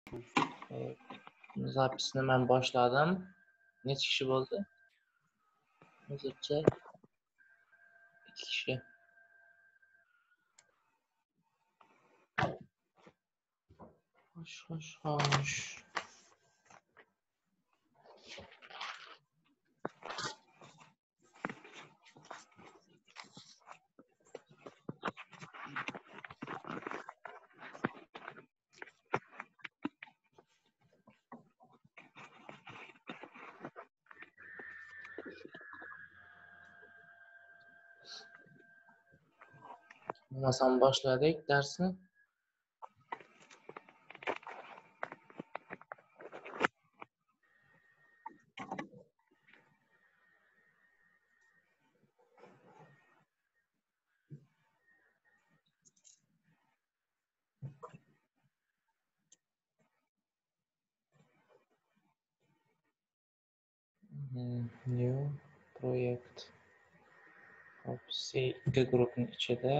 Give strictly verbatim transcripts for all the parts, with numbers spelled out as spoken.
Zapisni men boshladim. Necha kishi bo'ldi? Hozircha ikki kishi. Xo'sh, xo'sh, xo'sh. Bo'lmasam boshladik darsni. New project. Hepsi ikki guruhning ichida.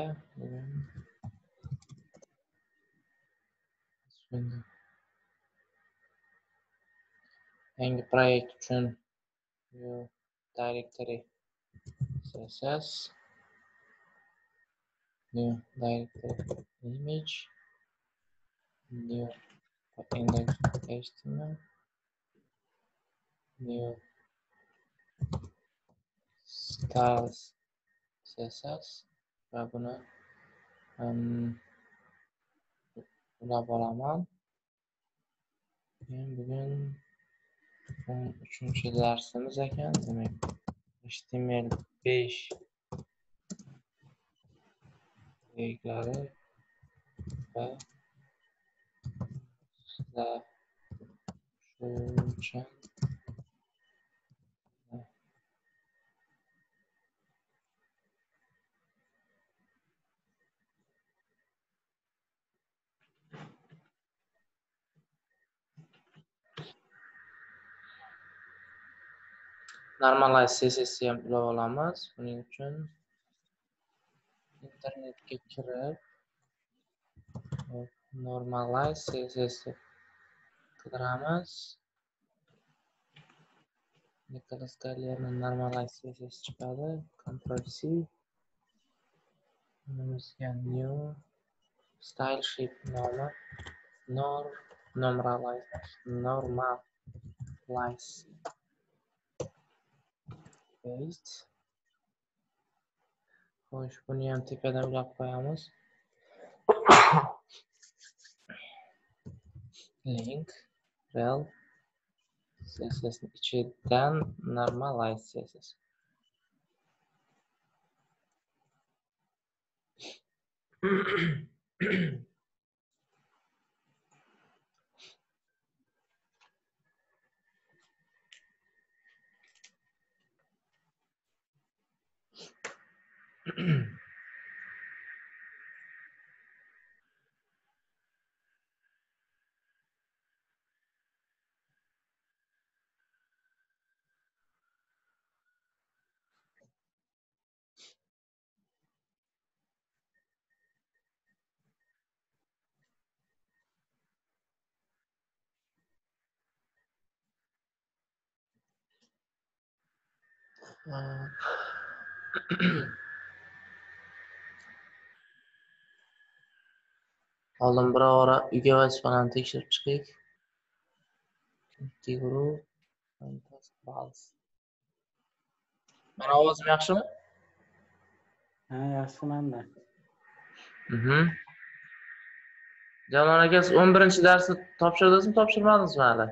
Yangi proyekt uchun new directory C S S, new directory image, new index H T M L, new styles C S S va buni ulab olaman. Men bugun o'n uchinchi darsimiz ekan, demak H T M L besh reglari va sizlar shu uchun normalize C S S ham ulab olamiz. Buning uchun internetga kirib normalize C S S qidiramiz. Nicholas Gallerning normalize C S S chiqadi. Control C. Bunimizga new style sheet nomi norm normalize normalize paste. Xo'sh, buni ham tepadan ulab qo'yamiz. Link rel C S S ichidan normalize C S S. Oldin bir ora uyga vazifani tekshirib chiqdik. Ikki guruh. Mana ovozim yaxshimi? Ha, yaxshi menda. Mhm. Jalol aka, siz o'n birinchi darsni topshirdingizmi, topshirmadingizmi hali?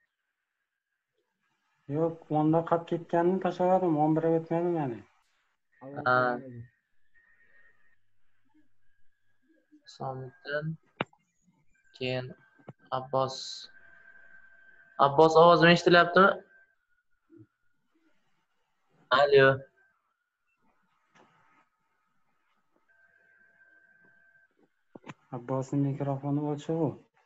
Yo'q, onda qolib ketganini tashladim, o'n bir o'tmadim yani. Ha. Somiddin keyin Abbos. Abbos, ovozim eshitilyaptimi? Alo. Abbosning mikrofoni o'chiq-ku.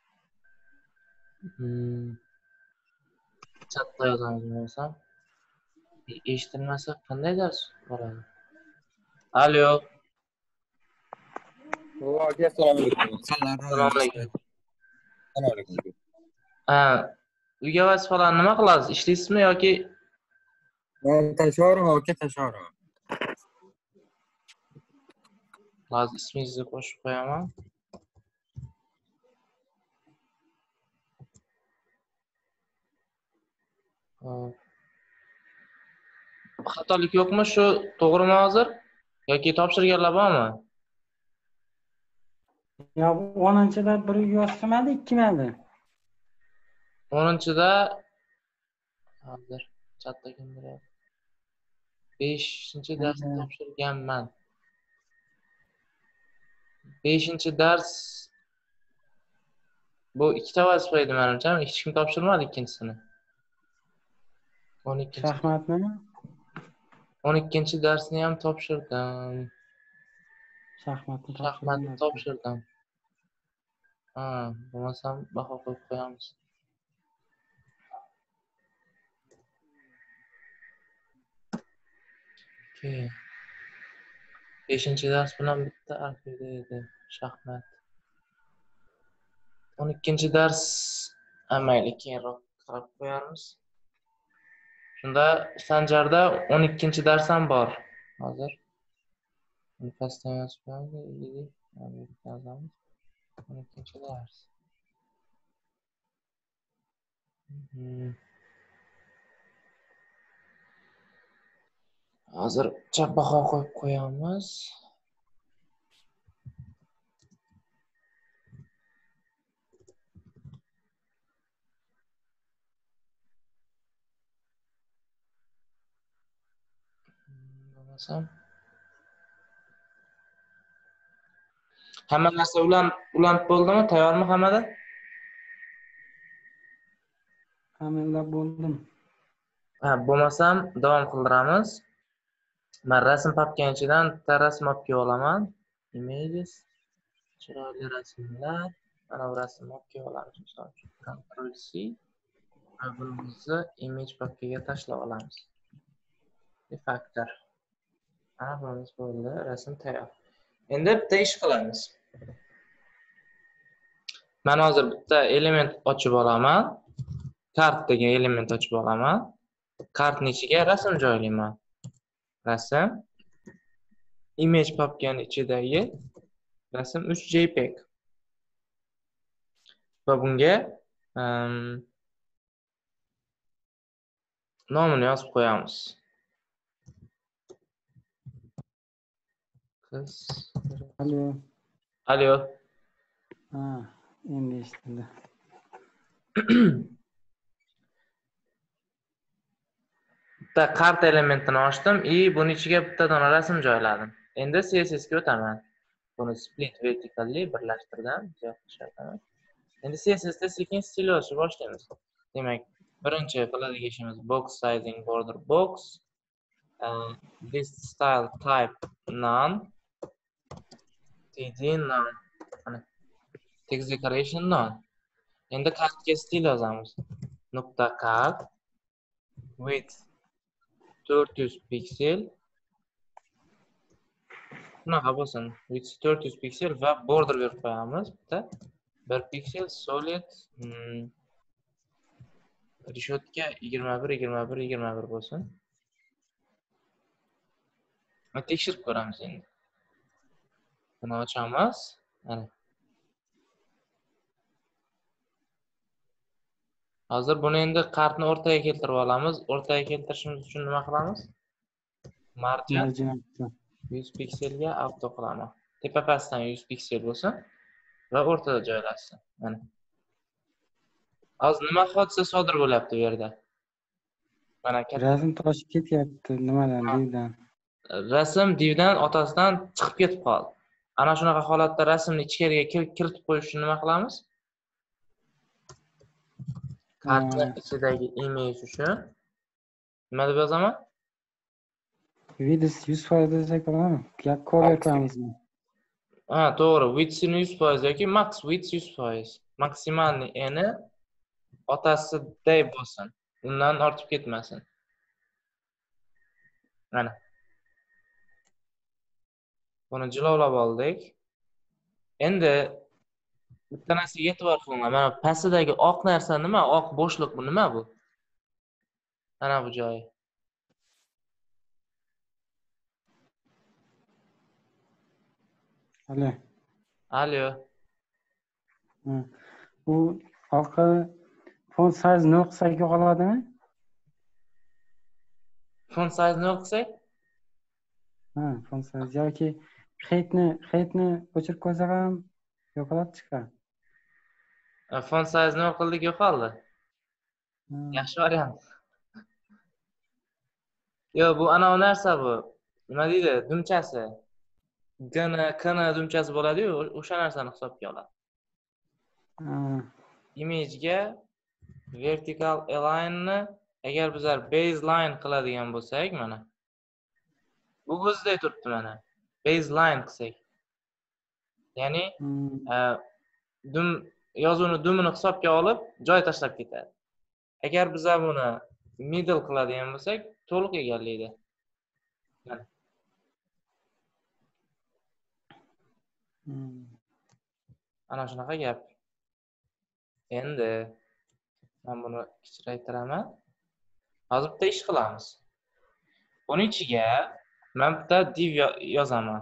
Hmm. Chatda yozaman bo'lsam. Eshitilmasa qanday dars bo'ladi? Alo. Assalomu alaykum. Assalomu alaykum. Assalomu alaykum. Ha, uyga vazifalarni nima qilasiz? Ishlaysizmi yoki Ben taşıyorum, okey taşıyorum. hozir ismingizni qo'shib qo'yaman. Hop. Xatolik yo'qmi? Shu to'g'rimi hozir? Yoki topshirganlar bormi? Ya o'ninchida bir yozishmadi, ikki madi. o'ninchida hozir chatda kimdir? beshinchi darsni topshirganman. beshinchi dars bu ikkita vazifa edi menimcha, hech kim topshirmadi ikkinchisini. o'n ikkinchi Shaxmatnimi? o'n ikkinchi darsni ham topshirdim. Shaxmatni Shaxmatni topshirdim. topshirdim. Ha, bo'lmasam baho qo'yib qo'yamiz. Okay. beshinchi dars bilan bitta arxivda edi shaxmat. o'n ikkinchi dars mayli keyinroq qarab qo'yamiz. Shunda Sanjarda o'n ikkinchi dars ham bor hozir. Uni pastdan yozib qo'yamiz. o'n ikkinchi dars. Hozir chap baho qo'yib qo'yamiz. Bo'lmasam hamma narsa ulanib ulanib bo'ldimi? Tayyormi hammada? Ta'minlab bo'ldim. Ha, bo'lmasam davom qildiramiz. Men rasm papkani ichidan bitta rasm olib kelib olaman. Images. Chiroyli rasmlar. Mana bu rasmni olib kelib olamiz. Misol uchun Ctrl C. Va bunimizni image papkaga tashlab olamiz. Factor. Mana bunimiz bo'ldi. Rasm tayyor. Endi bitta ish qilamiz. Men hozir bitta element ochib olaman. Kart degan element ochib olaman. Kartning ichiga rasm joylayman. Rasm. Image papkani ichidagi rasm uch JPEG. Va bunga um, nomini yozib qo'yamiz. Qiz. Alo. Alo. Ha, endi eshitildi. Bitta kart elementini ochdim и buni ichiga bitta dona rasm joyladim. Endi C S S ga o'taman. Buni split vertically birlashtirdim. Endi C S S da sekin stil yozishni boshlaymiz. Demak, birinchi qiladigan ishimiz box sizing border box. Uh, this style type none. Td none. Mana text decoration none. Endi kartga stil yozamiz. Nokta kart width to'rt yuz piksel. Bunaqa bo'lsin. Width to'rt yuz piksel va border berib qo'yamiz. Bitta bir piksel solid hmm, rishotka yigirma bir yigirma bir yigirma bir bo'lsin. Va tekshirib ko'ramiz endi. Buni ochamiz. Mana. Hozir buni endi kartni o'rtaga keltirib olamiz. O'rtaga keltirishimiz uchun nima qilamiz? Margin Margin. yuz pikselga auto qilaman. Tepa pastdan yuz piksel bo'lsin va o'rtada joylashsin. Mana. Hozir nima hodisa sodir bo'lyapti bu yerda? Mana Rasm toshib ketyapti nimadan, divdan. rasm divdan otasidan chiqib ketib qoldi. Ana shunaqa holatda rasmni ichkariga kiritib qo'yish uchun nima qilamiz? Kartni ichidagi image uchun nima deb yozaman? Width yuz foiz desak bo'ladimi? Kod koyamiz. Ha, to'g'ri. Width yuz foiz yoki max width yuz foiz. Maksimalni eni otasiday bo'lsin. Undan ortib ketmasin. Mana. Buni jilovlab oldik. Endi bitta narsaga e'tibor qilinglar. Mana pastidagi oq narsa nima? Oq bo'shliq bu nima bu? Mana bu joyi. Hali. Alyo. Ha. Bu orqada font size nol qilsak yo'qoladimi? Font size nol qilsak? Ha, font size yoki heightni heightni o'chirib qo'ysak ham yo'qolib chiqadi. E, Font size nol qildik yo'qoldi. Ha. Yaxshi variant. Yo, bu ana o narsa bu. Nima deydi? Dumchasi. G ni, K ni dumchasi bo'ladi-yu, o'sha narsani hisobga oladi. Ha. Imagega vertical align ni agar bizlar baseline qiladigan bo'lsak, mana bu o'ziday turibdi mana. Baseline qilsak. Ya'ni Hmm. e, dum yozuvni dumini hisobga olib joy tashlab ketadi. Agar biz buni middle qiladigan bo'lsak, to'liq egallaydi. Mana. Hmm. Ana shunaqa gap. Endi men buni kichraytiraman. Hozir bitta ish qilamiz. Buning ichiga men bitta div yo- yozaman.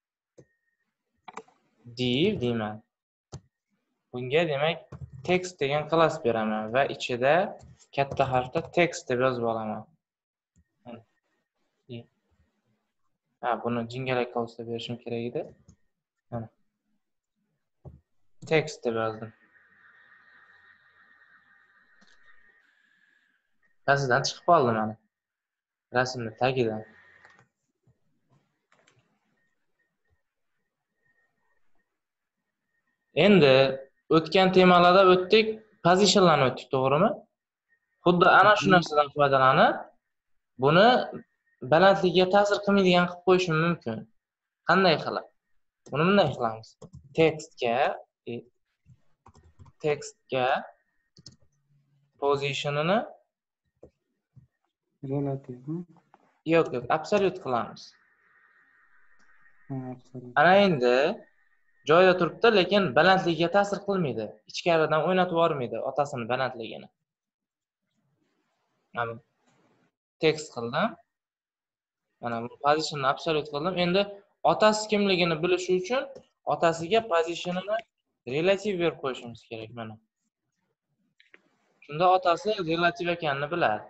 Div deyman. Bunga demak text degan klass beraman va ichida katta harfda text deb yozib olaman. Mana. I. Ha, buni jingalak qolsa berishim kerak edi. Mana. Text deb yozdim. Pastidan chiqib qoldi mana. Rasmni tagidan. Endi o'tgan temalarda o'tdik, positionlarni o'tdik, to'g'rimi? Xuddi ana shu narsadan foydalanib, buni balandligiga ta'sir qilmaydigan qilib qo'yishim mumkin. Qanday qilib? Buni bunday qilamiz. Textga e, textga positionini Relative. mi? yo'q, yo'q, absolute qilamiz. Ha, absolute. Ana endi joyida turibdi, lekin balandligiga ta'sir qilmaydi. Ichkaridan o'ynatib yubormaydi otasini balandligini. Mana text qildim. Mana bu positionni absolute qildim. Endi otasi kimligini bilish uchun otasiga positionini relative berib qo'yishimiz kerak mana. Shunda otasi relative ekanini biladi.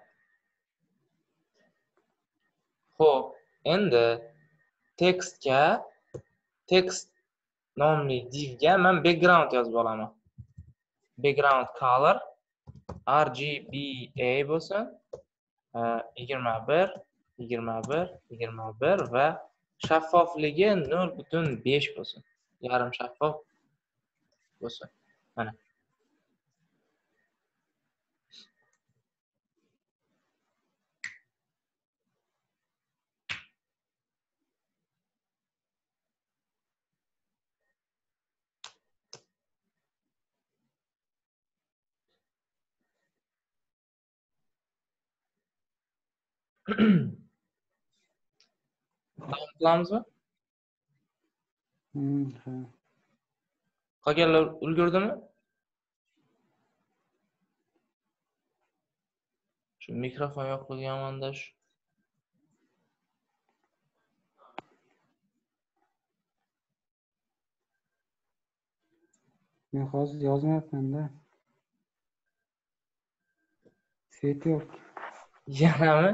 Xo'p, endi textga text nomli divga men background yozib olaman. Background color R G B A bo'lsin. yigirma bir, yigirma bir, yigirma bir va shaffofligi nol butun besh bo'lsin. Yarim shaffof bo'lsin. Mana. Davom qilamizmi? Hmm. Ha. Qolganlar ulgurdimi? Shu mikrofon yo'qligi yomonda shu. Men hozir yozmayapman-da. Svet yo'q. Yanami?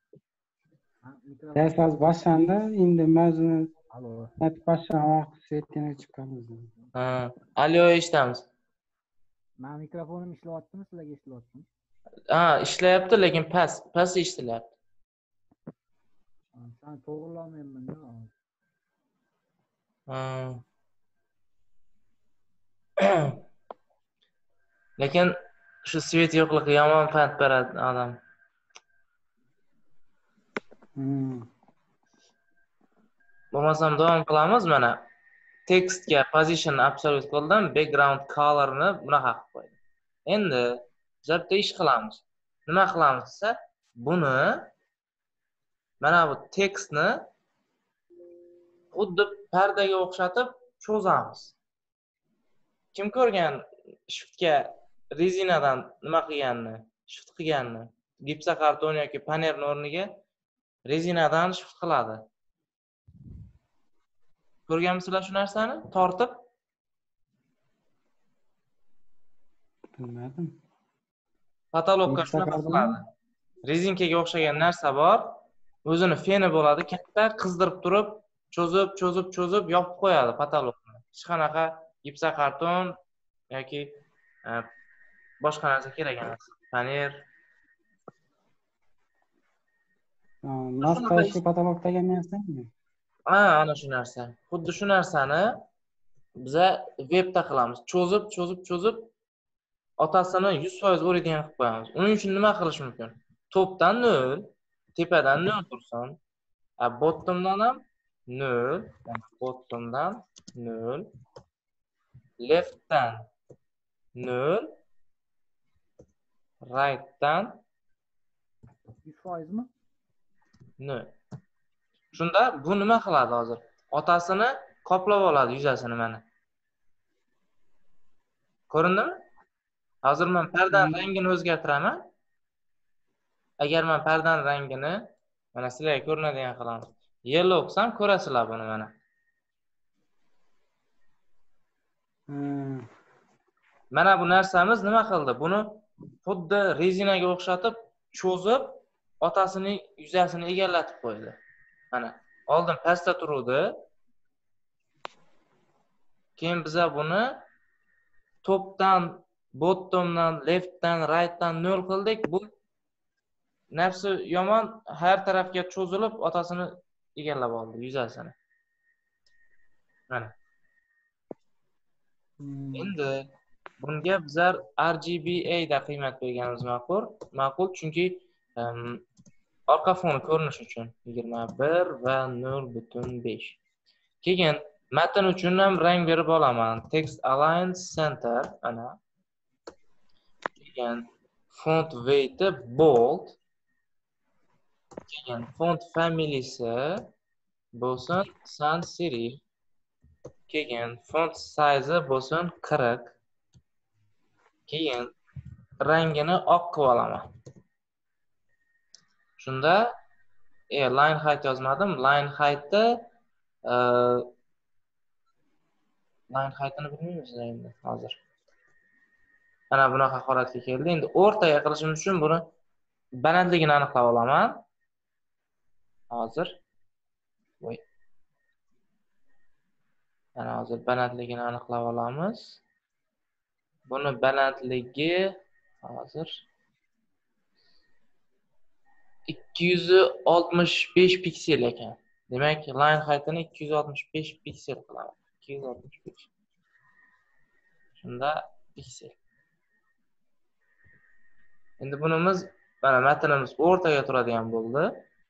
Ders hozir boshlandi, endi mavzuni aytib boshlamoq svetdan chiqib qoldi. Ha, alyo eshitamiz. Men mikrofonim ishlayaptimi, sizlarga ishlayaptimi? Ha, ishlayapti, lekin past, past eshitilyapti. Sen to'g'rilamayapman-da. Ha. Lekin shu svet yo'qligi yomon pand beradi odam. Hmm. Bo'lmasam davom qilamiz mana. Textga position absolute qildim, background colorni bunaqa qilib qo'ydim. Endi biz bitta ish qilamiz. Nima qilamiz desa, buni mana bu tekstni xuddi pardaga o'xshatib cho'zamiz. Kim ko'rgan shiftga rezinadan nima qilganini, shift qilganini? Gipsokarton yoki panerning o'rniga rezinadan shift qiladi. Ko'rganmisizlar shu narsani? Tortib Bilmadim. patologga shunaqa qiladi. Rezinkaga o'xshagan narsa bor. O'zini feni bo'ladi, katta qizdirib turib, cho'zib, cho'zib, cho'zib yopib qo'yadi patologni. Hech qanaqa gipsokarton yoki boshqa narsa kerak emas. Paner. Maska ishi patolog degan narsami? Ha, ana shu narsa. Xuddi shu narsani biza webda qilamiz. Cho'zib, cho'zib, cho'zib otasini yuz foiz o'raydigan qilib qo'yamiz. Uning uchun nima qilish mumkin? Topdan nol, tepadan nol tursin. A bottomdan ham nol, bottomdan nol, leftdan nol, rightdan yuz foizmi? nol. Shunda bu nima qiladi hozir? Otasini qoplab oladi yuzasini mana. Ko'rindimi? Hozir men pardani rangini o'zgartiraman. Agar men pardani rangini mana sizlarga ko'rinadigan qilamiz. Yellow qilsam ko'rasizlar buni mana. Mana bu narsamiz nima qildi? Buni xuddi rezinaga o'xshatib, cho'zib, otasining yuzasini egallatib qo'ydi. Mana oldin pastda turuvdi. Keyin biza buni topdan, bottomdan, leftdan, rightdan nol qildik. Bu nafsi yomon har tarafga cho'zilib, otasini egallab oldi yuzasini. Mana. Endi bunga bizlar R G B A da qiymat berganimiz ma'qul. Ma'qul chunki orqa foni ko'rinish uchun yigirma bir va nol butun besh. Keyin matn uchun ham rang berib olaman. Text align center ana. Keyin font weight bold. Keyin font familiyasi bo'lsin sans serif. Keyin font size bo'lsin qirq. Keyin rangini oq qilib olaman. Shunda e line height yozmadim. Line height'ni line height'ini bilmaymiz endi hozir. Mana bunaqa holatga keldi. Endi o'rtaga qilishimiz uchun buni balandligini aniqlab olaman. Hozir. Voy. Mana hozir balandligini aniqlab olamiz. Buni balandligi hozir ikki yuz oltmish besh piksel ekan. Demak, line height'ini ikki yuz oltmish besh piksel qilaman. ikki yuz oltmish besh. Shunda piksel. Endi bunimiz mana matnimiz o'rtaga turadigan bo'ldi.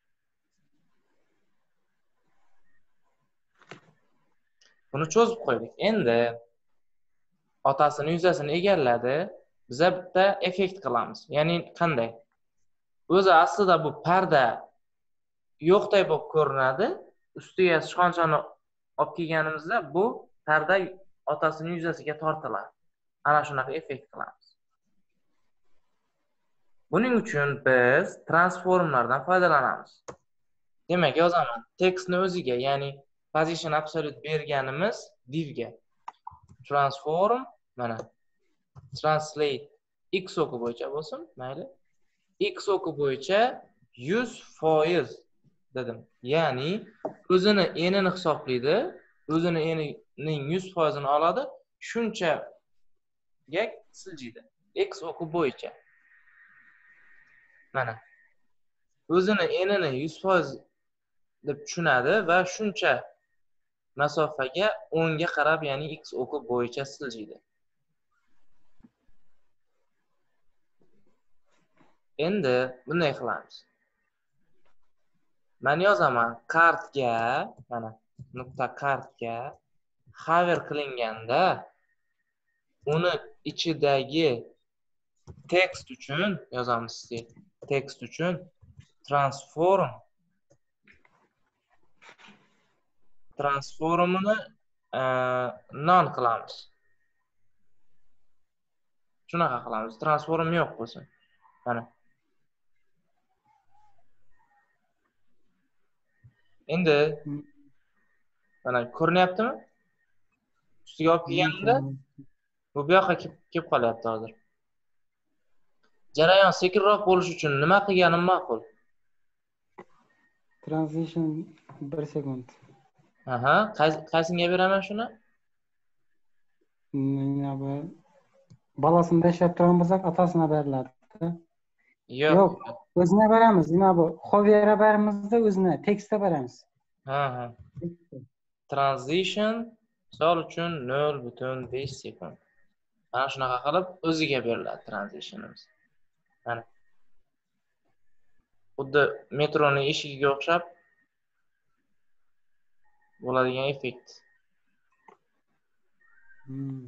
Buni cho'zib qo'ydik. Endi otasini yuzasini egalladi. Biza bitta effekt qilamiz. Ya'ni qanday? O'zi aslida bu parda yo'qday bo'lib ko'rinadi. Ustiga sichqonchani olib kelganimizda bu parda otasining yuzasiga tortiladi. Ana shunaqa effekt qilamiz. Buning uchun biz transformlardan foydalanamiz. Demak, yozaman. Tekstni o'ziga, ya'ni position absolute berganimiz divga. Transform mana translate x o'qi bo'yicha bo'lsin, mayli. X o'qi bo'yicha yuz foiz dedim. Ya'ni o'zini enini hisoblaydi, o'zini enining yuz foiz ini oladi, shunchaga siljiydi. X o'qi bo'yicha. Mana. O'zini enini yuz foiz deb tushunadi va shuncha masofaga o'ngga qarab, ya'ni x o'qi bo'yicha siljiydi. Endi bunday qilamiz. Men yozaman kartga, mana nuqta kartga hover qilinganda uni ichidagi tekst uchun yozamiz. Tekst uchun transform transformini non qilamiz. Shunaqa qilamiz. Transform yo'q bo'lsin. Mana. Endi mana ko'rinyaptimi? Ustiga olib kelganimda bu bu yoqqa kelib qolyapti hozir. Jarayon sekinroq bo'lish uchun nima qilganim ma'qul? Transition bir sekund. Aha, qaysiga beraman shuni? Mana bu balasini tashlab turgan bo'lsak, otasini beriladi. Yo'q. Yo'q, o'zini beramiz. Mana bu hover'a beramizda o'zini tekstda beramiz. Ha, ha. Transition misol uchun nol butun besh sekund. Mana shunaqa qilib o'ziga beriladi transitionimiz. Mana. Xuddi metroning eshigiga o'xshab bo'ladigan effekt. Hmm.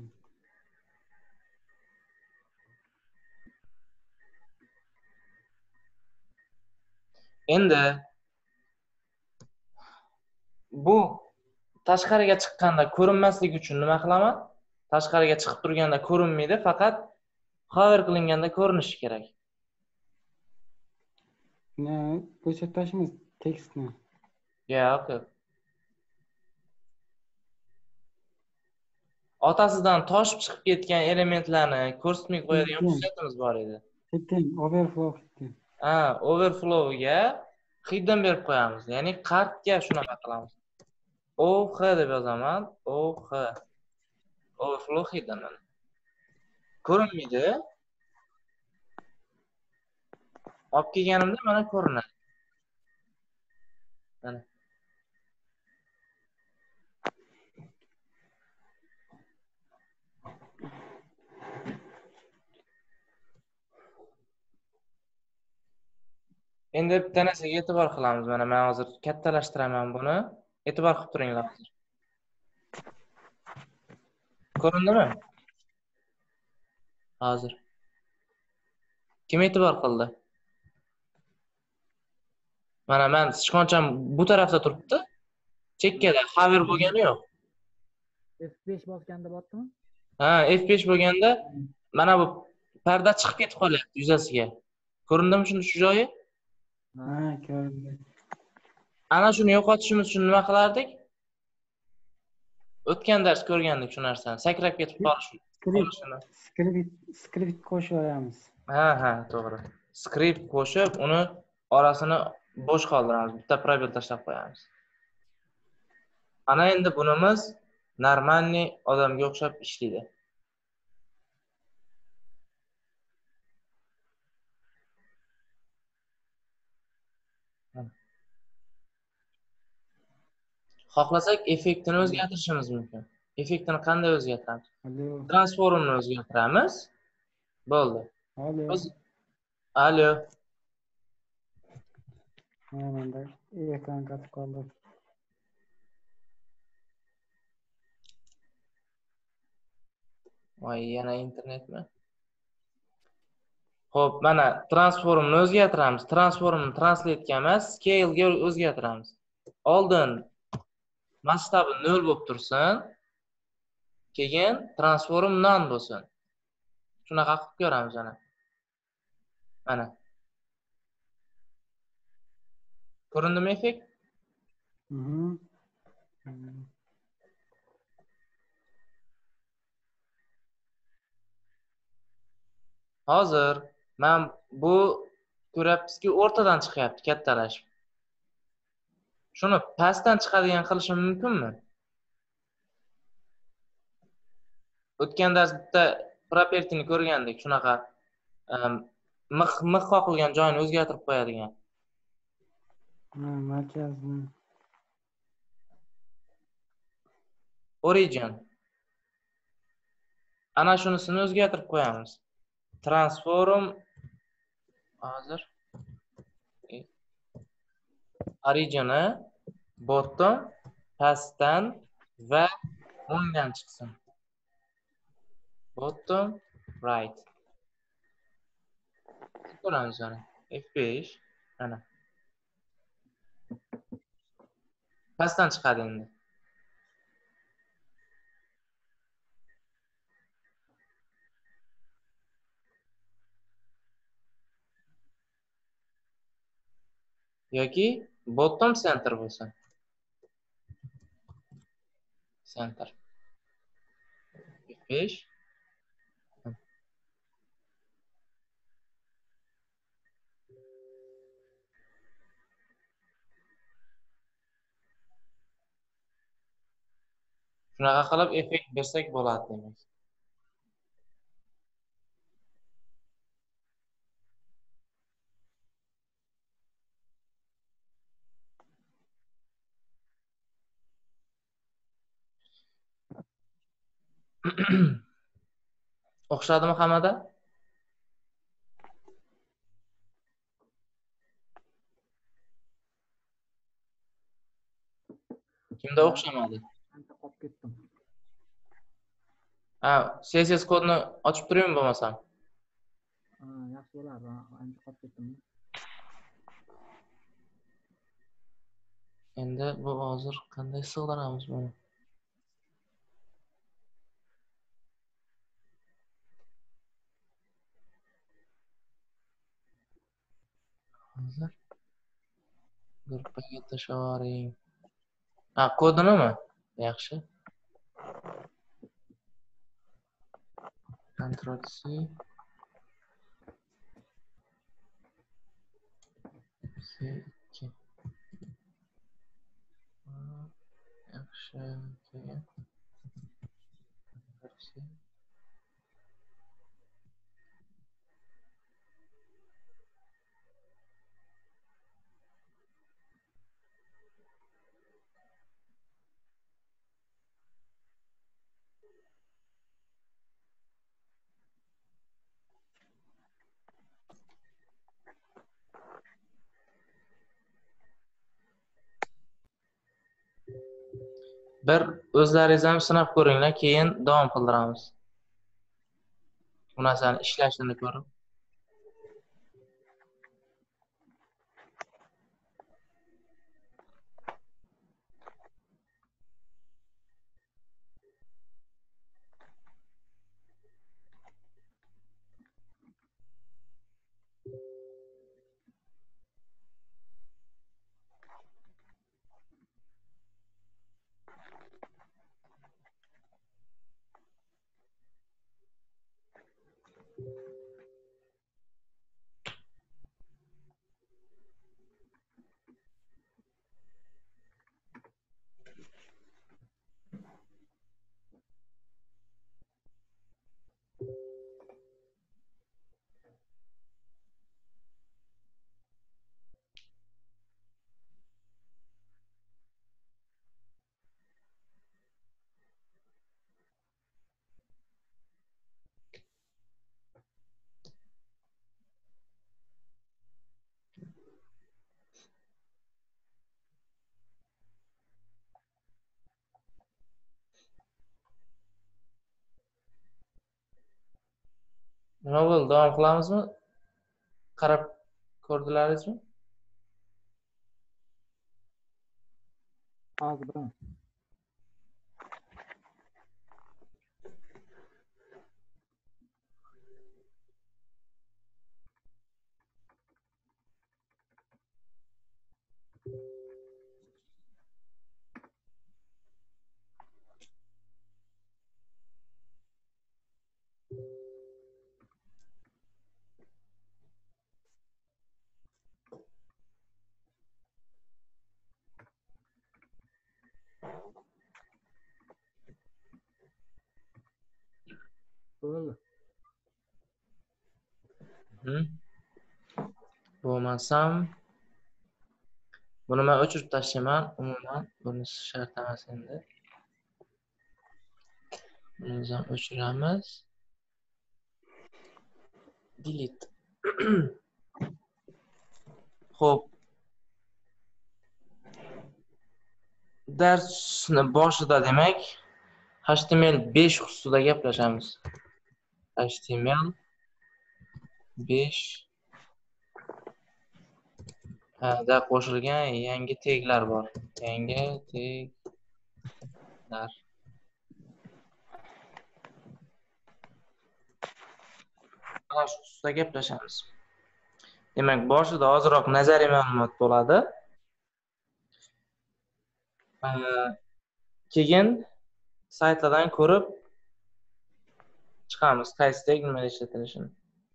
Endi bu tashqariga chiqqanda ko'rinmasligi uchun nima qilaman? Tashqariga chiqib turganda ko'rinmaydi, faqat hover qilinganda ko'rinishi kerak. Ne ko'rsatishimiz tekstni. Yo'q. Otasidan toshib chiqib ketgan elementlarni ko'rsatmay qo'yadigan xususiyatimiz bor edi. Ketdim, overflow ketdim. Ha, overflowga hidden berib qo'yamiz. Ya'ni kartga shunaqa qilamiz. O H deb yozaman. O H. Overflow hidden. Ko'rinmaydi. Olib kelganimda mana ko'rinadi. Mana. Endi bitta narsaga e'tibor qilamiz. Mana men hozir kattalashtiraman buni. E'tibor qilib turinglar. Ko'rindimi? Hozir. Kim e'tibor qildi? Mana men sichqoncham bu tarafda turibdi. Chekkada hover bo'lgani yo'q. F besh bosganda botdimi? Ha, F besh bo'lganda mana bu parda chiqib ketib qolyapti yuzasiga. Ko'rindimi shuni shu joyi? Ha, ko'rindi. Ana shuni yo'qotishimiz uchun nima qilardik? O'tgan dars ko'rgandik shu narsani. Sakrab ketib qolish. Skript, skript qo'shamiz. Ha, ha, to'g'ri. Skript qo'shib, uni orasini bo'sh qoldiramiz. Bitta probel tashlab qo'yamiz. Ana endi bunimiz normalniy odamga o'xshab ishlaydi. Xohlasak effektini o'zgartirishimiz mumkin. Effektini qanday o'zgartiramiz? Transformni o'zgartiramiz. Bo'ldi. Alo. Alo. Menda ekran qotib qoldi. Voy, yana internetmi? Xo'p, mana transformni o'zgartiramiz. Transformni translate'ga emas, scale'ga o'zgartiramiz. Oldin masshtabi nol bo'lib tursin. Keyin transform none bo'lsin. Shunaqa qilib ko'ramiz ana. Mana. Ko'rindimi effekt? Mhm. Hozir men bu ko'ryapsizki, o'rtadan chiqyapti kattalashib. Shuni pastdan chiqadigan qilishim mumkinmi? O'tgan dars bitta propertyni ko'rgandik, shunaqa mix mix qoqilgan joyini o'zgartirib qo'yadigan. Ha, markazni. Origin. Ana shunisini o'zgartirib qo'yamiz. Transform hozir origin'i bottom, pastdan va o'ngdan chiqsin. Bottom, right. Ko'ramiz ana. F besh ana. Pastdan chiqadi endi. yoki bottom center bo'lsa. Center. F besh. Shunaqa qilib effekt bersak bo'ladi demak. O'xshadimi hammada? Kimda o'xshamadi? Ancha qolib ketdim. Ha, C S S kodni ochib turaymi bo'lmasam? Ha, yaxshi bo'lardi. Ancha qolib ketdim. Endi bu hozir qanday sig'diramiz buni? Hozir gruppaga tashlaring. Ha, kodinimi? Yaxshi. Ctrl C. C ikki. Yaxshi. Keyin. Ctrl C. Bir o'zlaringiz ham sinab ko'ringlar, keyin davom qildiramiz. Bu narsani ishlashini ko'rib. Nima bo'ldi? Davom qilamizmi? Qarab ko'rdilaringizmi? Hozir bilaman. Bo'ldi. Hı. Bo'lmasam buni men o'chirib tashlayman. Umuman bunisi shart emas endi. Buni ham o'chiramiz. Delete. Xo'p. Darsni boshida demak H T M L besh xususida gaplashamiz. H T M L besh da qo'shilgan yangi taglar bor. Yangi taglar. Mana shu xususida gaplashamiz. Demak, boshida ozroq nazariy ma'lumot bo'ladi. Keyin saytlardan ko'rib chiqamiz, qaysi tag nima ishlatilishini.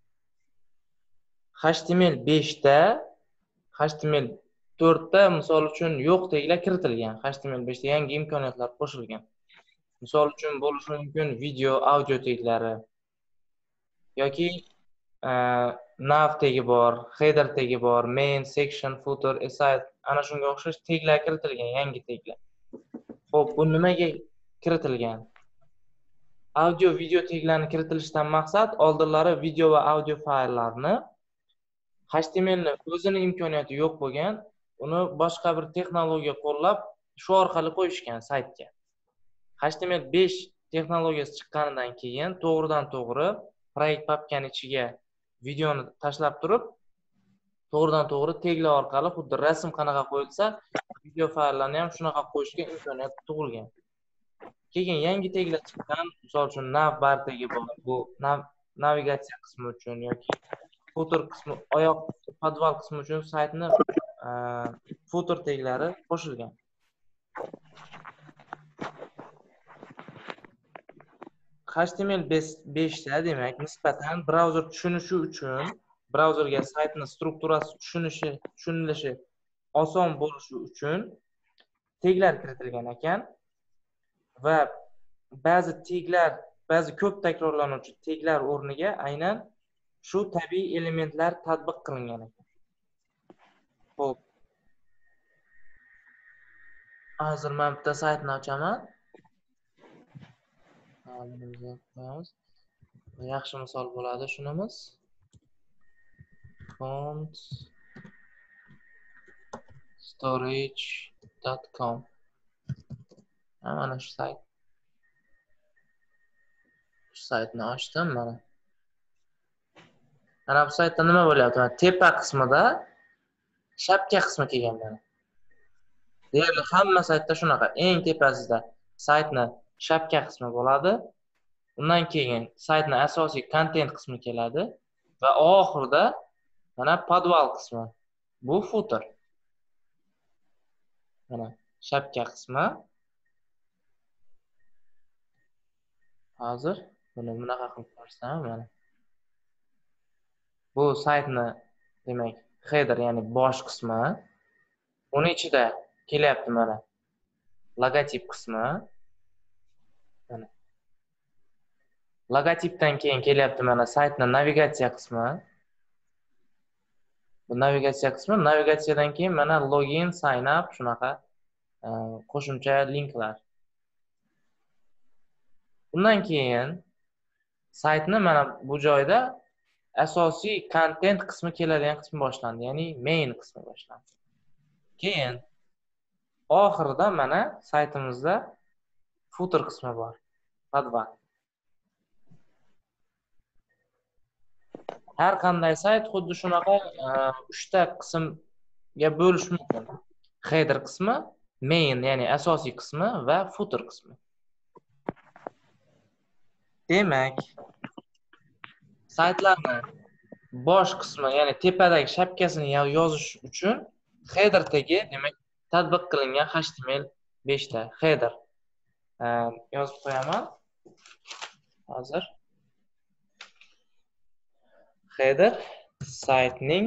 H T M L besh da, H T M L to'rt da misol uchun yo'q taglar kiritilgan. H T M L besh da yangi imkoniyatlar qo'shilgan. Misol uchun bo'lishi mumkin video, audio taglari yoki nav tagi bor, header tagi bor, main, section, footer, aside, ana shunga o'xshash taglar kiritilgan, yangi taglar. Xo'p, bu nimaga kiritilgan? Audio, video taglarni kiritilishidan maqsad oldinlari video va audio fayllarni H T M L ni o'zini imkoniyati yo'q bo'lgan, uni boshqa bir texnologiya qo'llab shu orqali qo'yishgan saytga. H T M L besh texnologiyasi chiqqanidan keyin to'g'ridan to'g'ri proyekt papkani ichiga videoni tashlab turib, to'g'ridan to'g'ri taglar orqali xuddi rasm qanaqa qo'yilsa, video fayllarni ham shunaqa qo'yishga imkoniyat tug'ilgan. Keyin yangi taglar chiqqan, misol uchun navbar tagi bor, bu nav navigatsiya qismi uchun yoki footer qismi, oyoq podval qismi uchun saytni footer taglari qo'shilgan. H T M L besh da demak nisbatan brauzer tushunishi uchun, brauzerga saytni strukturasi tushunishi, tushunilishi oson bo'lishi uchun taglar kiritilgan ekan va ba'zi taglar, ba'zi ko'p takrorlanuvchi taglar o'rniga aynan shu tabiiy elementlar tatbiq qilingan ekan. Xo'p. Hozir men bitta saytni ochaman. Yaxshi misol bo'ladi shunimiz. font storage dot com. Mana shu sayt. Shu saytni ochdim mana. Mana bu saytda nima bo'lyapti? Tepa qismida shapka qismi kelgan mana. Deyarli hamma saytda shunaqa. Eng tepasida saytni shapka qismi bo'ladi. Undan keyin saytni asosiy content qismi keladi va oxirida mana podval qismi. Bu footer. Mana shapka qismi. Hozir buni bunaqa qilib ko'rsam mana. Bu saytni demak header, ya'ni bosh qismi. Uning ichida kelyapti mana logotip qismi. Mana. Logotipdan keyin kelyapti mana saytni navigatsiya qismi. Bu navigatsiya qismi, navigatsiyadan keyin mana login, sign up shunaqa qo'shimcha linklar. Undan keyin saytni mana bu joyda asosiy content qismi keladigan qismi boshlandi, ya'ni main qismi boshlandi. Keyin oxirida mana saytimizda footer qismi bor. Podval. Har qanday sayt xuddi shunaqa uchta qismga bo'lish mumkin. Header qismi, main, ya'ni asosiy qismi va footer qismi. Demak, saytlarni bosh qismi, ya'ni tepadagi shapkasini yozish uchun header tagi, demak, tatbiq qilingan H T M L besh da header yozib qo'yaman. Hozir header saytning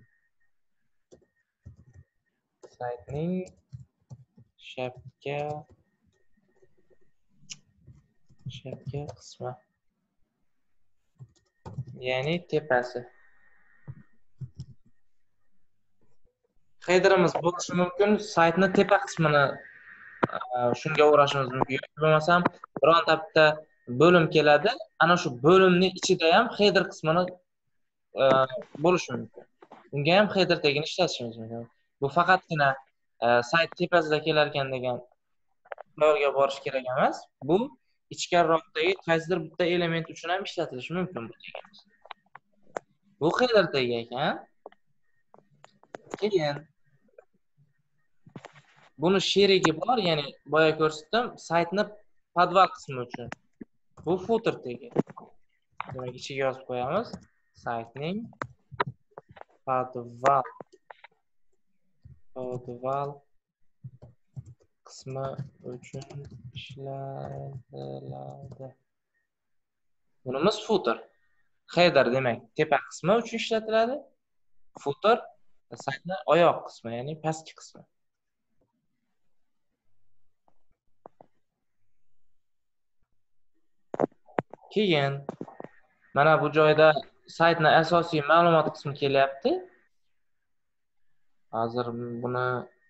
saytning shapka shapka qismi, ya'ni tepasi. Headerimiz bo'lishi mumkin, saytni tepa qismini shunga o'rashimiz mumkin. Yoki bo'lmasam bironta bitta bo'lim keladi, ana shu bo'limning ichida ham header qismini bo'lishi mumkin. Unga ham header tagini ishlatishimiz mumkin. Bu faqatgina sayt tepasida kelar ekan degan xayolga borish kerak emas. Bu ichkariroqdagi qaysidir bitta element uchun ham ishlatilishi mumkin bu tagimiz. Bu header tagi ekan. Keyin buni sherigi bor, ya'ni boya ko'rsatdim, saytni podval qismi uchun. Bu footer tagi. Demak, ichiga yozib qo'yamiz. Saytning podval podval qismi uchun ishlatiladi. Bunimiz footer. Header demak tepa qismi uchun ishlatiladi. Footer saytni oyoq qismi, ya'ni pastki qismi. Keyin mana bu joyda saytni asosiy ma'lumot qismi kelyapti. Hozir buni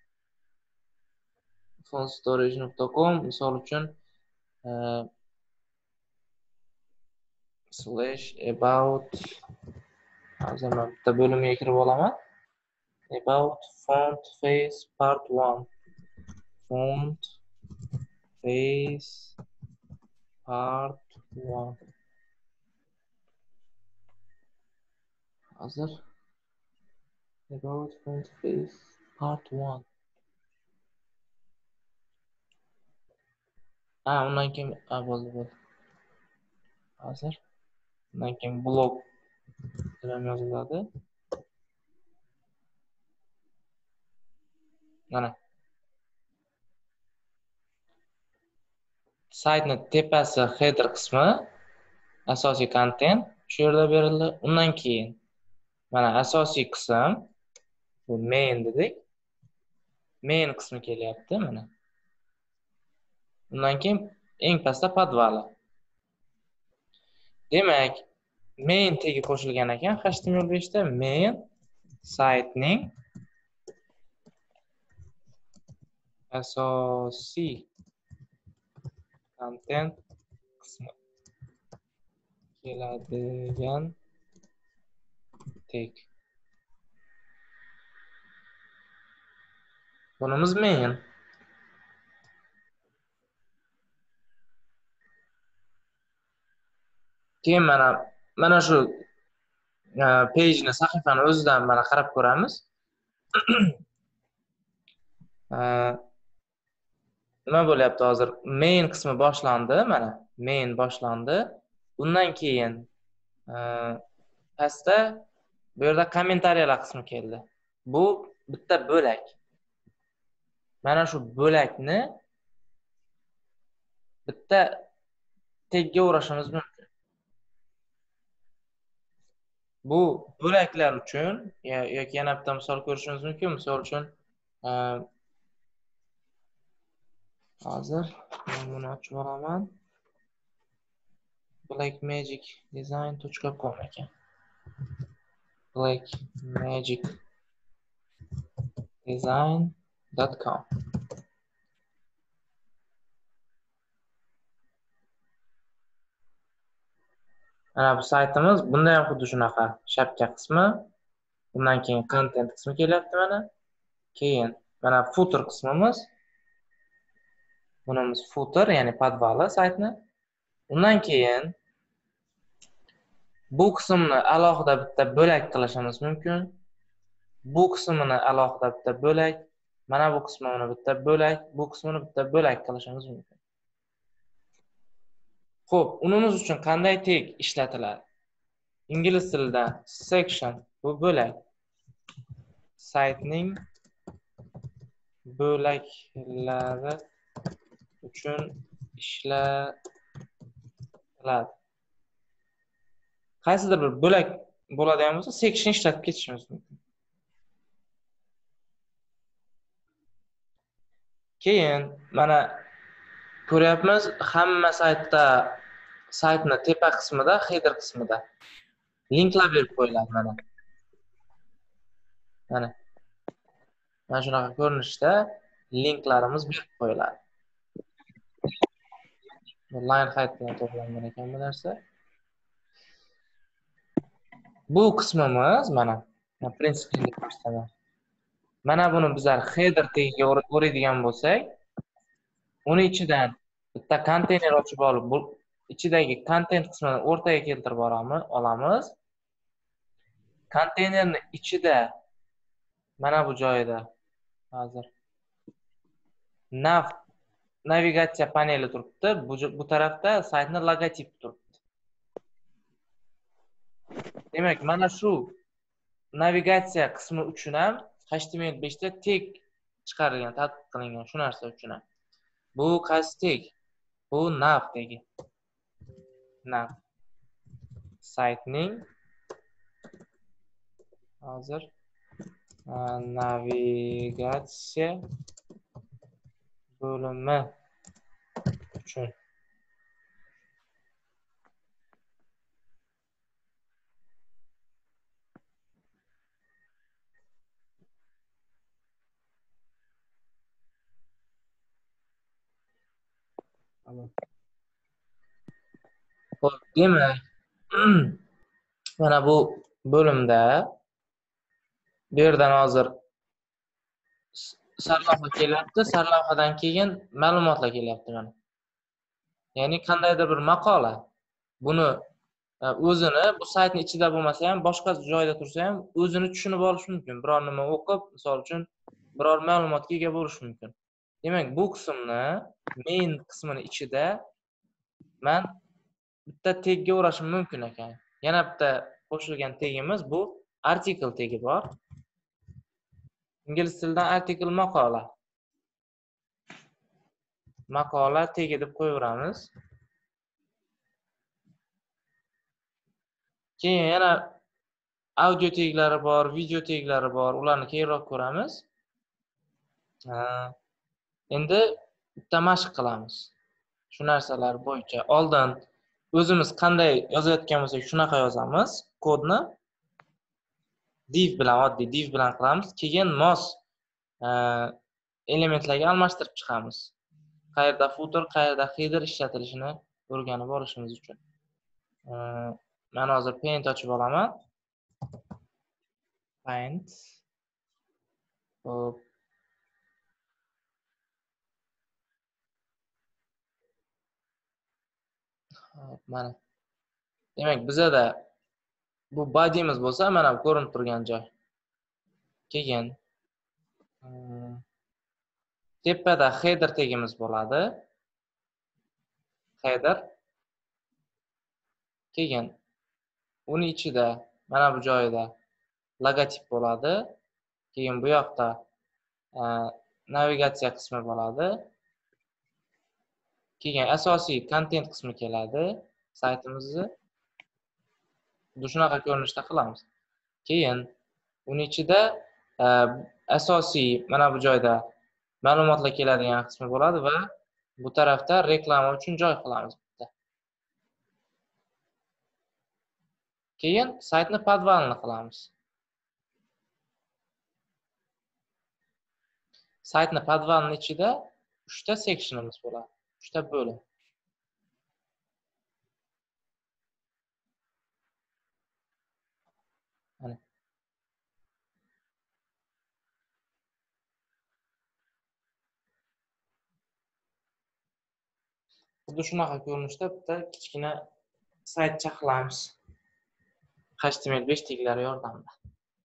phonstorage dot com misol uchun slash about hozir men bitta bo'limga kirib olaman. About font face part one. Font face part one. Hozir about font face part one. Ha, undan keyin ha bo'ldi bo'ldi. Hozir undan keyin blog bilan yoziladi. Mana saytni tepasi header qismi, asosiy content shu yerda berildi. Undan keyin mana asosiy qism bu main dedik. Main qismi kelyapti mana. Undan keyin eng pastda podvali. Demak, main tagi qo'shilgan ekan H T M L besh da main saytning asosiy content qismi keladigan tag. Bunimiz main. Keyin mana mana shu page-ni sahifani o'zidan mana qarab ko'ramiz. Nima bo'lyapti hozir? Main qismi boshlandi, mana main boshlandi. Undan keyin pastda bu yerda kommentariyalar qismi keldi. Bu bitta bo'lak. Mana shu bo'lakni bitta tagga o'rashimiz mumkin. Bu bo'laklar uchun yoki yana bitta misol ko'rishimiz mumkin. Misol uchun hozir men buni ochib olaman. blackmagic design dot com ekan. blackmagic design dot com. Mana bu saytimiz bunda ham xuddi shunaqa shapka qismi, undan keyin content qismi kelyapti mana. Keyin mana footer qismimiz. Bunimiz footer, ya'ni podvali saytni. Undan keyin bu qismni alohida bitta bo'lak qilishimiz mumkin. Bu qismini alohida bitta bo'lak, mana bu qismini bitta bo'lak, bu qismini bitta bo'lak qilishimiz mumkin. Xo'p, unimiz uchun qanday tag ishlatiladi? Ingliz tilida section bu bo'lak. Saytning bo'laklari uchun ishlatiladi. Qaysidir bir bo'lak bo'ladigan bo'lsa, section ishlatib ketishimiz mumkin. Keyin mana ko'ryapmiz, hamma saytda saytni tepa qismida, header qismida linklar berib qo'yiladi mana. Mana. Mana shunaqa ko'rinishda linklarimiz berib qo'yiladi. Line height bilan to'g'rilangan ekan bu narsa. Bu qismimiz mana, prinsipini ko'rsataman. Mana buni bizlar header tagiga o'raydigan bo'lsak, uni ichidan bitta konteyner ochib olib, bu ichidagi content qismini o'rtaga keltirib olamiz. Konteynerni ichida mana bu joyida hozir nav navigatsiya paneli turibdi. Bu bu tarafda saytning logotipi turibdi. Demak, mana shu navigatsiya qismi uchun ham H T M L besh da tag chiqarilgan, tadbiq qilingan shu narsa uchun ham. Bu qaysi tag? Bu nav tagi. Nav. Saytning hozir navigatsiya bo'limi uchun Alo. Xo'p, demak, mana bu bo'limda bu yerdan hozir sarlavha kelyapti, sarlavhadan keyin ma'lumotlar kelyapti mana. Ya'ni qandaydir bir maqola buni o'zini bu saytning ichida bo'lmasa ham, boshqa joyda tursa ham o'zini tushunib olish mumkin. Biror nima o'qib, misol uchun biror ma'lumotga ega bo'lish mumkin. Demak, bu qismni main qismini ichida men bitta tagga o'rashim mumkin ekan. Yana bitta qo'shilgan tagimiz bu article tagi bor. Ingliz tilidan article maqola. Maqola tagi deb qo'yaveramiz. Keyin yana audio taglari bor, video taglari bor. Ularni keyinroq ko'ramiz. Endi bitta mashq qilamiz. Shu narsalar bo'yicha oldin o'zimiz qanday yozayotgan bo'lsak, shunaqa yozamiz kodni. Div bilan, oddiy div bilan qilamiz. Keyin mos elementlarga almashtirib chiqamiz. Qayerda footer, qayerda header ishlatilishini o'rganib olishimiz uchun. Men hozir Paint ochib olaman. Paint. Hop. Hop, mana. Demak, bizada bu body'miz bo'lsa, mana bu ko'rinib turgan joy. Keyin tepada header tagimiz bo'ladi. Header. Keyin uni ichida mana bu joyda logotip bo'ladi. Keyin bu yoqda navigatsiya qismi bo'ladi. Keyin asosiy content qismi keladi. Saytimizni shunaqa ko'rinishda qilamiz. Keyin uni ichida asosiy mana bu joyda ma'lumotlar keladigan qismi bo'ladi va bu tarafda reklama uchun joy qilamiz. Keyin saytni podvalini qilamiz. Saytni podvalini ichida uchta sectionimiz bo'ladi. uchta bo'lim. Mana. Xuddi shunaqa ko'rinishda bitta kichkina saytcha qilamiz. H T M L besh taglari yordamida.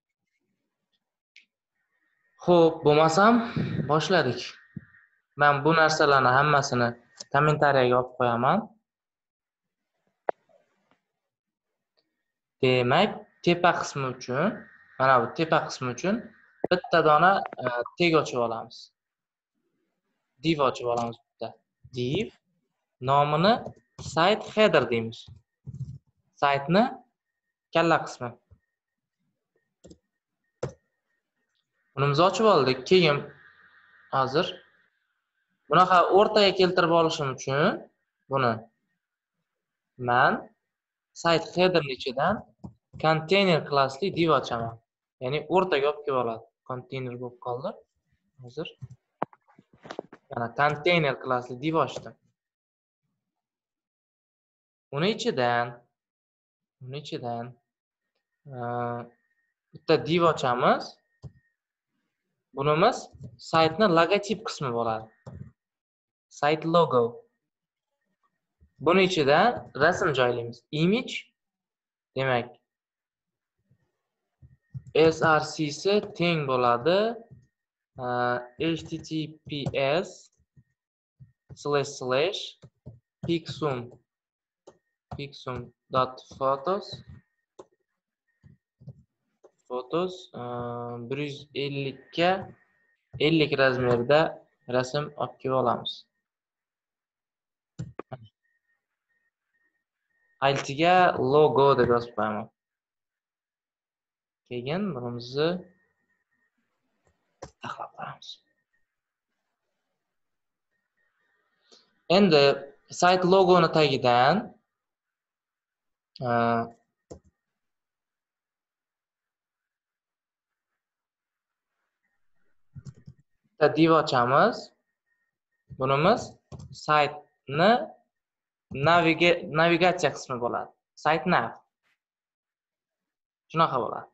Xo'p, bo'lmasam boshladik. Men bu narsalarni hammasini kommentariyaga olib qo'yaman. Demak, tepa qismi uchun, mana bu tepa qismi uchun bitta dona tag ochib olamiz. Div ochib olamiz bitta. Div nomini site header deymiz. Saytni kalla qismi. Bunimizni ochib oldik. Keyin hozir bunaqa o'rtaga keltirib olishim uchun buni men site header ichidan container klassli div ochaman. Ya'ni o'rtaga olib kelib oladi. Container bo'lib qoldi. Hozir mana container klassli div ochdim. Uni ichidan uni ichidan bitta div ochamiz. Bunimiz saytning logotip qismi bo'ladi. Site logo. Buni ichida rasm joylaymiz. Image demak S R C si teng bo'ladi H T T P S slash slash pixum pixum dot photos Fotos bir yuz ellikka ellik razmerda rasm olib kelib olamiz. Altiga logo deb yozib qo'yaman. Keyin bunimizni taxlab qo'yamiz. Endi sayt logoni tagidan div ochamiz. Bunimiz saytni navigatsiya qismi bo'ladi. Sayt nav. Shunaqa bo'ladi.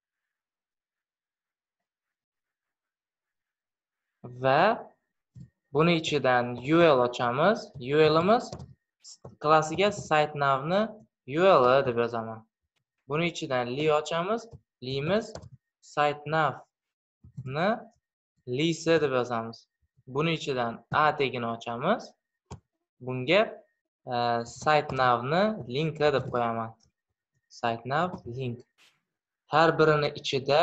Va buni ichidan U L ochamiz. U L'imiz klassiga sayt navni U L deb yozaman. Buni ichidan li ochamiz. Li'miz sayt navni lisi deb yozamiz. Buni ichidan a tegini ochamiz. Bunga sayt navni link deb qo'yaman. Sayt nav link. Har birini ichida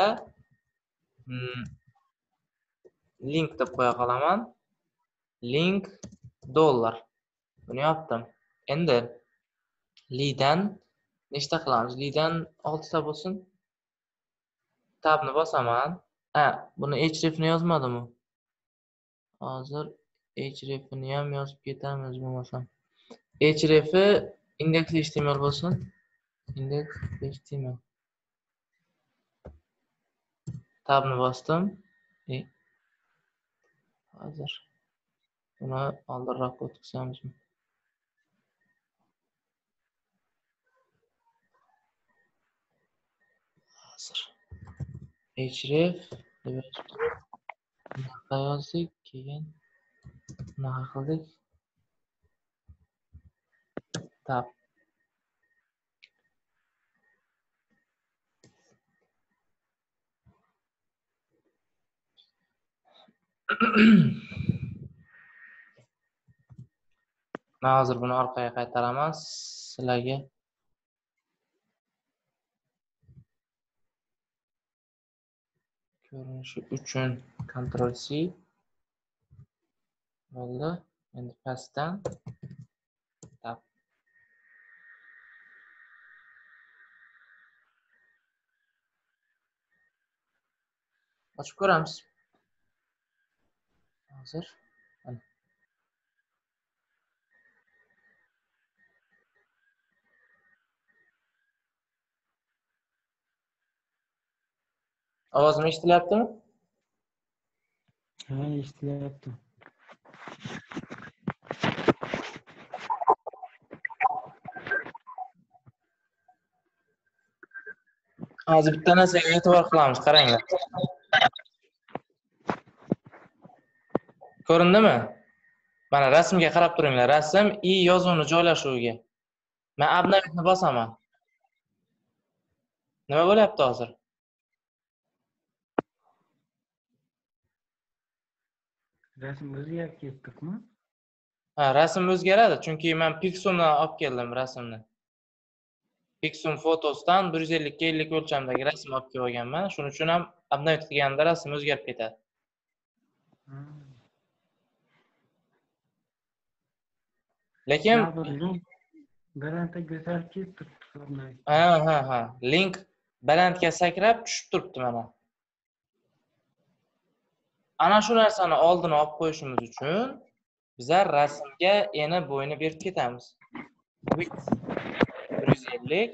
link deb qo'ya qolaman. Link dollar. Buni yopdim. Endi lidan nechta qilamiz? Lidan oltita bo'lsin. Tabni bosaman. Ha, buni hrefni yozmadim-ku. Hozir hrefni ham yozib ketamiz bo'lmasam. Hrefi index.html bo'lsin. Index.html. Tabni bosdim. E hozir buni oldinroq o'tkazamizmi? Hozir href deb yozib turib, bunaqa yozdik, keyin bunaqa qildik. Tab. Men hozir buni orqaga qaytaraman sizlarga. Ko'rinishi uchun Ctrl C bo'ldi. Endi pastdan tab. Ochib ko'ramiz. Hozir ovozim eshitilyaptimi? Ha, eshitilyapti. Hozir bitta narsaga e'tibor qilamiz, qaranglar. Ko'rindimi? Mana rasmga qarab turinglar. Rasm i yozuvni joylashuviga. Men obnovitni bosaman. Nima bo'lyapti hozir? Rasm o'zgarib ketdimi? Ha, rasm o'zgaradi, chunki men Pixumdan olib keldim rasmni. Pixum fotosdan bir yuz ellik ga ellik o'lchamdagi rasm olib kelib olganman. Shuning uchun ham obnovit qilganda rasm o'zgarib ketadi. Lekin balandga ko'tarib ketdi. Ha, ha, ha. Link balandga sakrab tushib turibdi mana. Ana shu narsani oldini olib qo'yishimiz uchun bizlar rasmga eni bo'yni berib ketamiz. Width bir yuz ellik,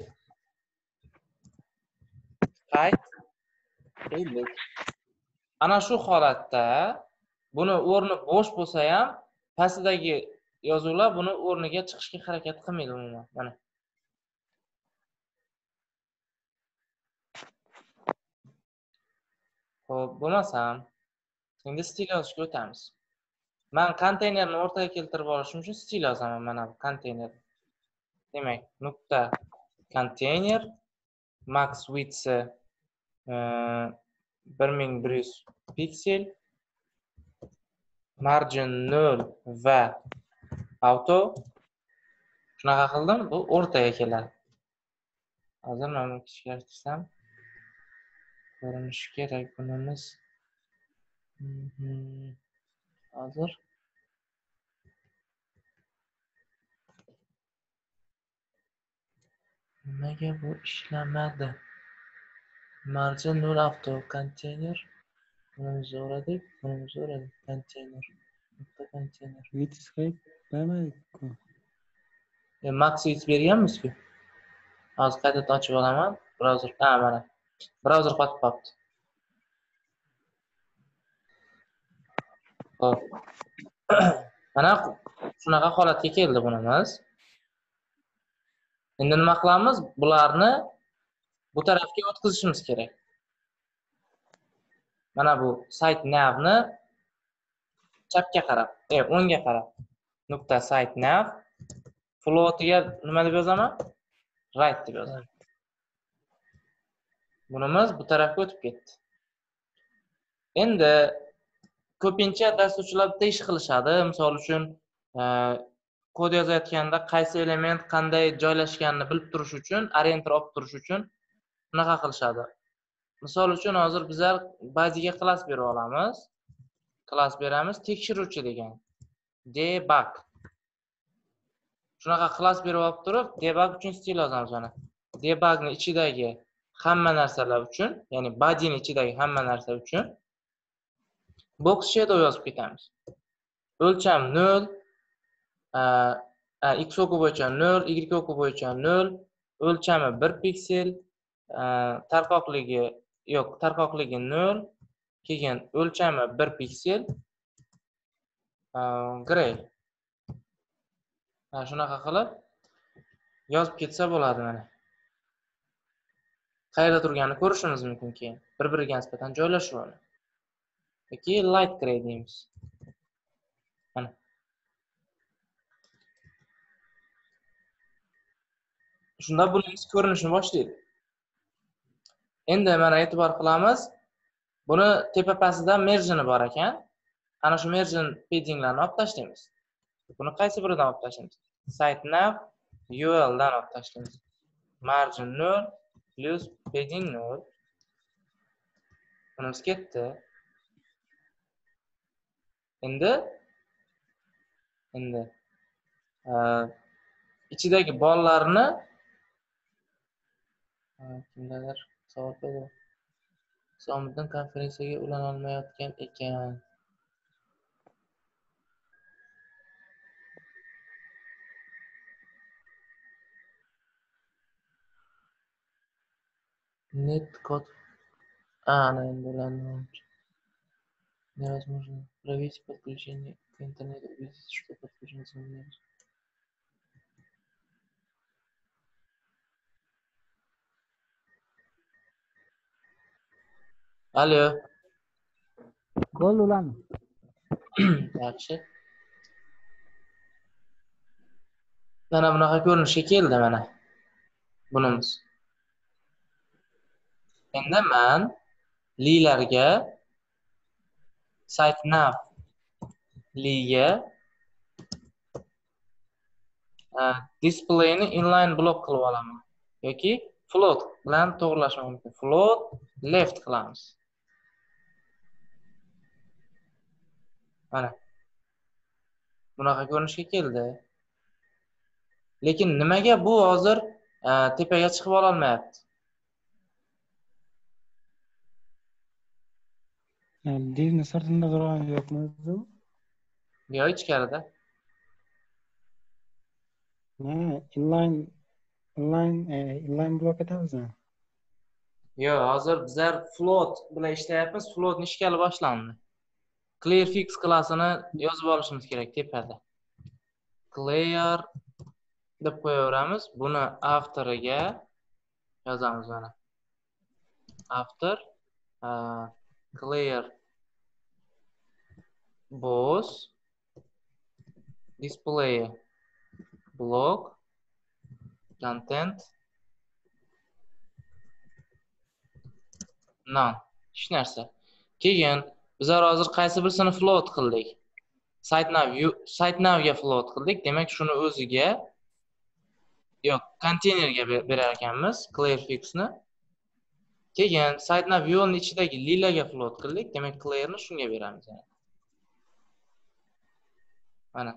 height ellik. Ana shu holatda buni o'rni bo'sh bo'lsa ham pastdagi yozuvlar buni o'rniga chiqishga harakat qilmaydi umuman. Mana. Xo'p, bo'lmasam endi stil yozishga o'tamiz. Men konteynerni o'rtaga keltirib olishim uchun stil yozaman mana bu konteyner. Demak, nuqta konteyner max width bir ming bir yuz piksel, margin nol va auto. Shunaqa qildim, bu o'rtaga keladi. Hozir men kichiklartirsam ko'rinishi kerak bunimiz. Mhm. Hozir nimaga bu ishlamadi? Margin nol avto konteyner. Buni zo'radik, buni zo'radik. Konteyner. Bitta konteyner. Witscape bermadik-ku. E, Maxwitch berganmiz-ku. Hozir qaytadan ochib olaman. Browser, ha mana. Browser qotib qolibdi. Xo'p. Mana shunaqa holatga keldi bunimiz. Endi nima qilamiz? Bularni bu tarafga o'tkazishimiz kerak. Mana bu site navni chapga qarab, e, o'ngga qarab. Nuqta site nav float'iga nima deb yozaman? Right deb yozaman. Bunimiz bu tarafga o'tib ketdi. Endi ko'pincha dasturchilar bitta ish qilishadi. Misol uchun, kod yozayotganda qaysi element qanday joylashganini bilib turish uchun, orientir olib turish uchun bunaqa qilishadi. Misol uchun hozir bizlar bazaga class berib olamiz. Class beramiz tekshiruvchi degan. Debug. Shunaqa class berib olib turib, debug uchun stil yozamiz mana. Debugni ichidagi hamma narsalar uchun, ya'ni body'ning ichidagi hamma narsa uchun box shadow yozib ketamiz. O'lcham nol, x oku bo'yicha nol, y oku bo'yicha nol, o'lchami bir piksel, tarqoqligi yo'q, tarqoqligi nol, keyin o'lchami bir piksel, gray. Ha, shunaqa qilib yozib ketsa bo'ladi mana. Qayerda turganini ko'rishimiz mumkin keyin. Bir-biriga nisbatan joylashuvini. Yoki light gray deymiz. Mana. Shunda bunimiz ko'rinishini boshlaydi. Endi mana e'tibor qilamiz. Buni tepa pastida margin bor ekan. Ana shu margin paddinglarni olib tashlaymiz. Buni qaysi biridan olib tashlaymiz? Site nav U L dan olib tashlaymiz. Margin nol plus padding nol. Bunimiz ketdi. Endi endi ichidagi bollarni kimdadir savol berdi. So'mdan konferensiyaga ulana olmayotgan ekan. Net код. А, она индивидуально. Невозможно проверить подключение к интернету, убедиться, что подключен интернет. Алло. Gol ulan. Yaxshi. Mana bunaqa ko'rinishga keldi mana. Bunimiz. Endi men lilarga site nav liga displayni inline block qilib olaman yoki float bilan to'g'rilash mumkin. Float left qilamiz. Mana. Bunaqa ko'rinishga keldi. Lekin nimaga bu hozir tepaga chiqib ola olmayapti? Divni sirtida turgan yo'qmi o'zi? Yo'q, ichkarida. Ha, inline inline inline block etamizmi? Yo'q, hozir bizlar float bilan ishlayapmiz. Floatni ishgali boshlandi. Clear fix klassini yozib olishimiz kerak tepada. Clear deb qo'yaveramiz. Buni avtoriga yozamiz mana. Author clear boss display block content none. Hech narsa. Keyin bizlar hozir qaysi birisini float qildik? Site nav site navga float qildik. Demak, shuni o'ziga yo'q, konteynerga berar ekanmiz clear fixni. Keyin site nav yo'lni ichidagi lilaga float qildik. Demak, clearni shunga beramiz. Yani. Mana.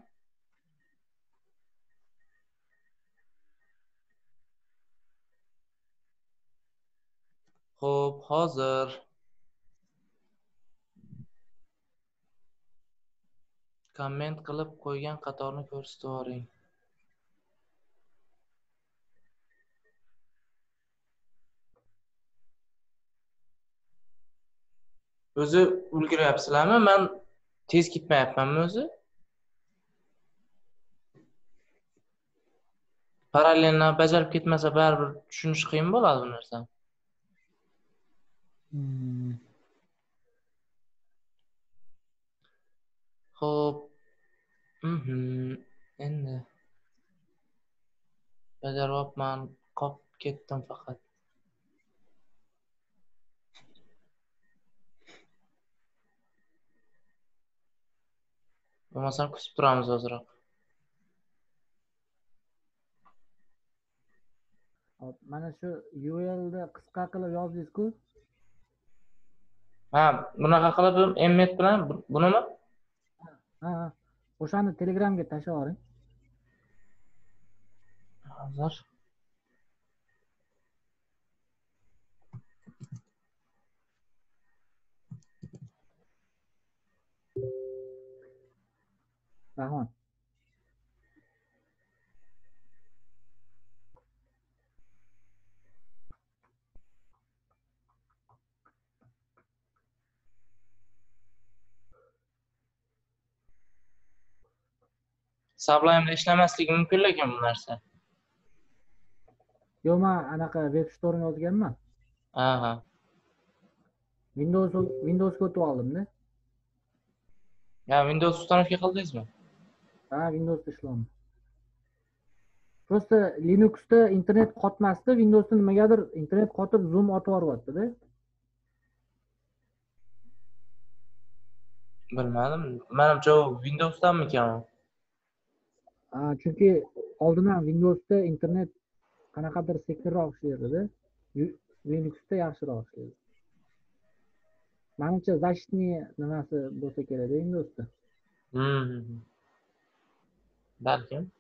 Xo'p, hozir komment qilib qo'ygan qatorni ko'rsatib yuboring. O'zi ulguryapsizlarmi? Men tez ketmayapmanmi o'zi? Parallelni bajarib ketmasa baribir tushunish qiyin bo'ladi bu narsa. Hmm. Xo'p. Mhm. Endi bajaryapman, qolib ketdim faqat. Bo'lmasam kutib turamiz ozroq. Hop, mana shu U R L ni qisqa qilib yozdingiz-ku? Ha, bunaqa qilib emmet bilan bu- bunimi? Ha, ha. O'shani Telegramga tashlab yuboring. Hozir. Rahmat. Sublime'da ishlamasligi mumkin lekin bu narsa. Yo'q, men anaqa web store yozganman. Aha. Windows Windowsga o'tib oldim-da. Ya Windows uстановка qildingizmi? Ha, Windowsda ishlayman. Просто Linuxda internet qotmasdi, Windowsda nimagadir internet qotib zoom otib yuboryapti-da. Bilmadim. Menimcha u Windowsdanmikan u? Ha, chunki oldin ham Windowsda internet qanaqadir sekinroq ishlaydi-da. Linuxda yaxshiroq ishlaydi. Menimcha защитный nimasi bo'lsa kerak-da Windowsda. Hmm. Balkim.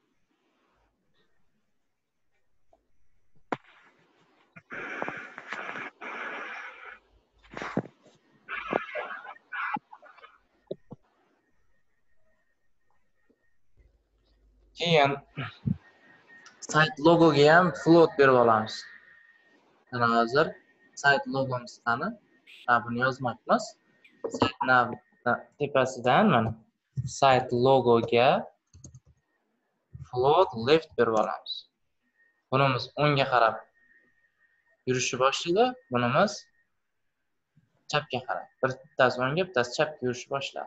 Keyin sayt logoga ham float berib olamiz. Mana hozir sayt logomiz qani? Ha, buni yozmoqmiz. Sayt nav tepasidan mana sayt logoga float left berib olamiz. Bunimiz o'ngga qarab yurishni boshlaydi, bunimiz chapga qarab. Bittasi o'ngga, bittasi chapga yurishni boshlaydi.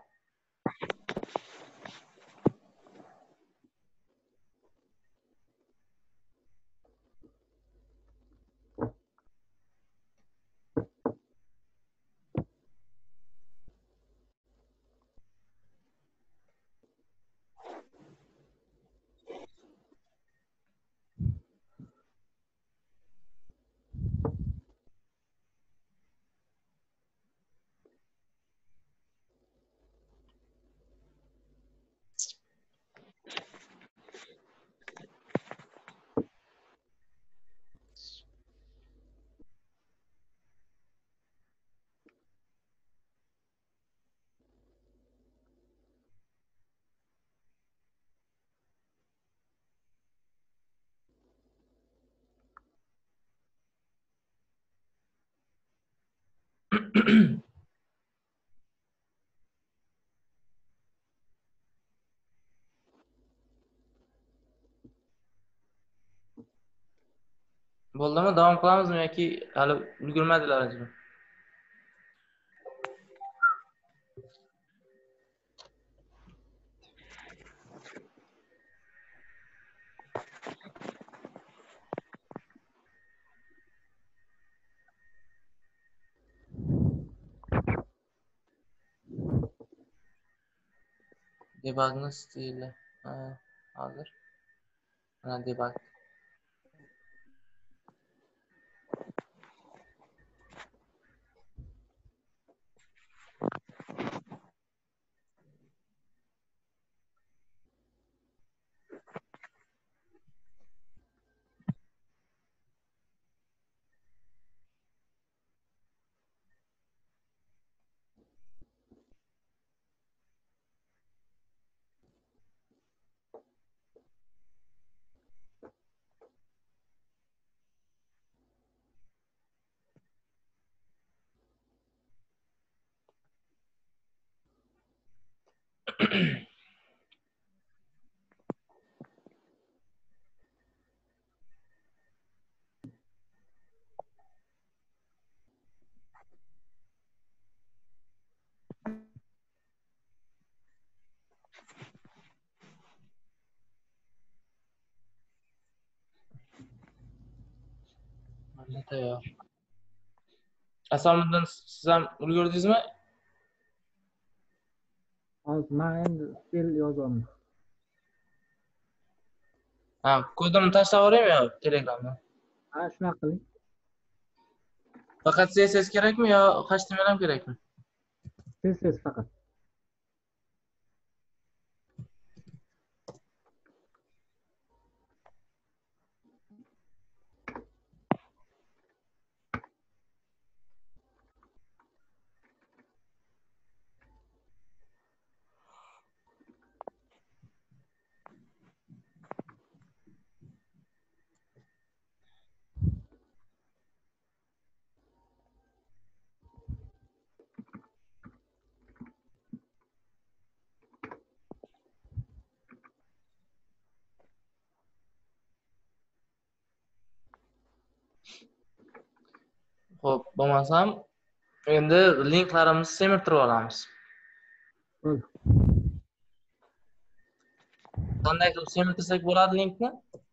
Bo'ldimi? Davom qilamizmi yoki hali ulgurmadilaringizmi? Debugni stili. Ha, hozir. Mana debug. Mana tayyor. Asomiddin, siz ham ulgurdingizmi? Hozir men endi stel yozyapman. Ha, kodini tashlab yuboraymi yo Telegramdan? Ha, shunaqa qiling. Faqat C S S kerakmi yo H T M L ham kerakmi? Siz siz faqat. Xo'p, bo'lmasam endi linklarimizni semirtirib olamiz. Bo'ldi. Qanday qilib semirtirsak bo'ladi linkni?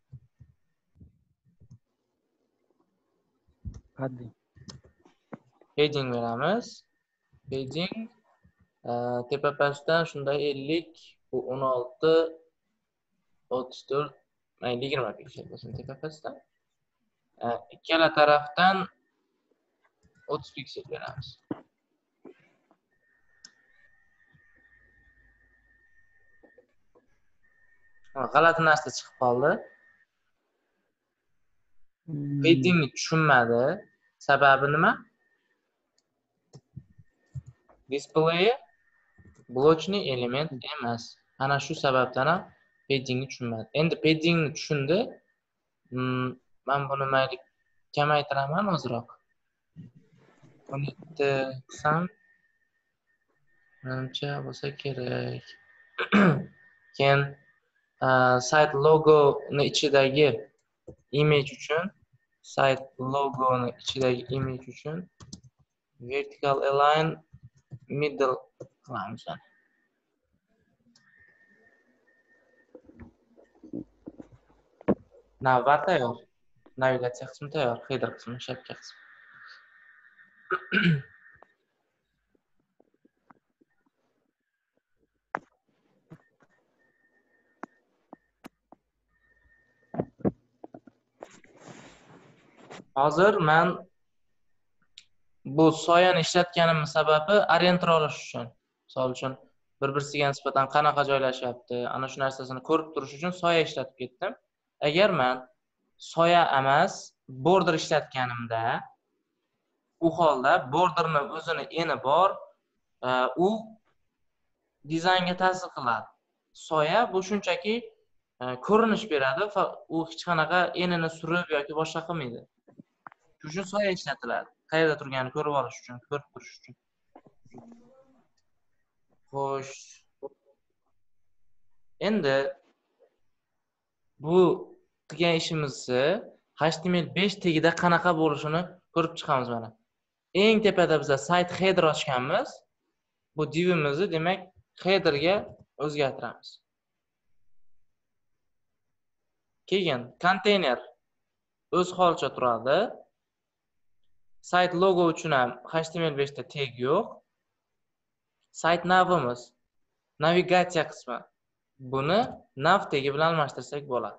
Padding. Padding beramiz. Padding tepa pastdan shunday ellik, bu o'n olti, o'ttiz to'rt, mayli yigirma piksel bo'lsin tepa pastdan. Ikkala tarafdan o'ttiz piksel beramiz. G'alati narsa chiqib qoldi. Paddingni tushunmadi. Sababi nima? Display blochli element emas. Ana shu sababdan ham paddingni tushunmadi. Endi paddingni tushundi. Men buni mayli kamaytiraman ozroq. o'n yetti qilsam menimcha bo'lsa kerak. Keyin sayt logoni ichidagi image uchun sayt logoni ichidagi image uchun vertical align middle qilamiz. Navbat tayyor. Navigatsiya qismi tayyor, header qismi, shapka qismi. Hozir men bu soyani ishlatganimning sababi orientir olish uchun. Misol uchun bir-birisiga nisbatan qanaqa joylashyapti, ana shu narsasini ko'rib turish uchun soya ishlatib ketdim. Agar men soya emas, border ishlatganimda, u holda borderni o'zini eni bor, u dizaynga ta'sir qiladi. Soya bu shunchaki ko'rinish beradi, u hech qanaqa enini surib yoki boshqa qilmaydi. Shuning uchun soya ishlatiladi. Qayerda turganini ko'rib olish uchun, ko'rib turish uchun. Xo'sh. Endi bu qilgan ishimizni H T M L besh tagida qanaqa bo'lishini ko'rib chiqamiz mana. Eng tepada biz sayt header ochganmiz. Bu divimizni, demak, headerga o'zgartiramiz. Keyin konteyner o'z holicha turadi. Sayt logo uchun ham H T M L besh da tag yo'q. Sayt navimiz, navigatsiya qismi. Buni nav tagi bilan almashtirsak bo'ladi.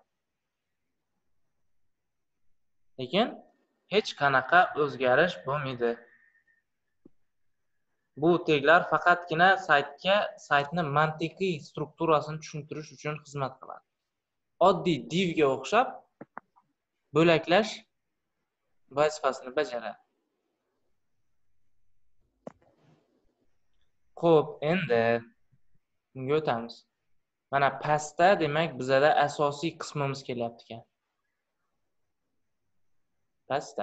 Lekin hech qanaqa o'zgarish bo'lmaydi. Bu taglar faqatgina saytga, saytni mantiqiy strukturasini tushuntirish uchun xizmat qiladi. Oddiy divga o'xshab bo'laklash vazifasini bajaradi. Xo'p, endi bunga o'tamiz. Mana pastda, demak, bizada asosiy qismimiz kelyapti ekan. Pastda.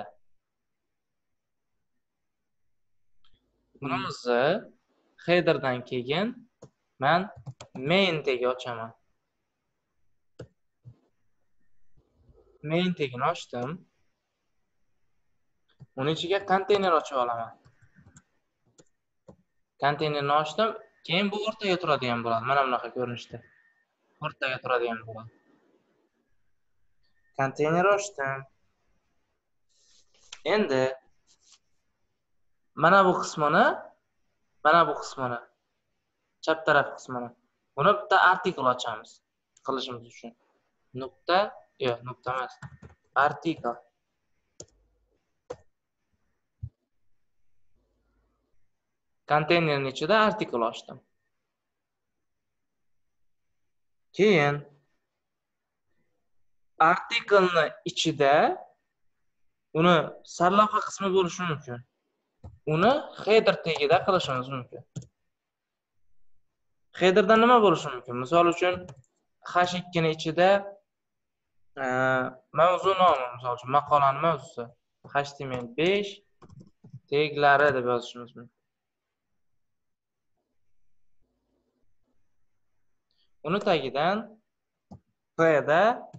Bunimizni headerdan keyin Men main tagi ochaman. Main tagini ochdim. Uni ichiga konteyner ochib olaman. Konteynerni ochdim. Keyin bu o'rtaga turadigan bo'ladi. Mana bunaqa ko'rinishda. O'rtaga turadigan bo'ladi. Konteyner ochdim. Endi mana bu qismini, mana bu qismini, chap taraf qismini. Buni bitta artikel ochamiz qilishimiz uchun. Nuqta, yo'q, nuqta emas. Artikel. Konteynerning ichida artikel ochdim. Keyin artikelni ichida uni sarlavha qismi bo'lishi mumkin. Uni header tagida qilishimiz mumkin. Headerda nima bo'lishi mumkin? Misol uchun hash ikki ning ichida mavzu nomi, misol uchun maqolaning mavzusi H T M L besh taglari deb yozishimiz mumkin. Uni tagidan P da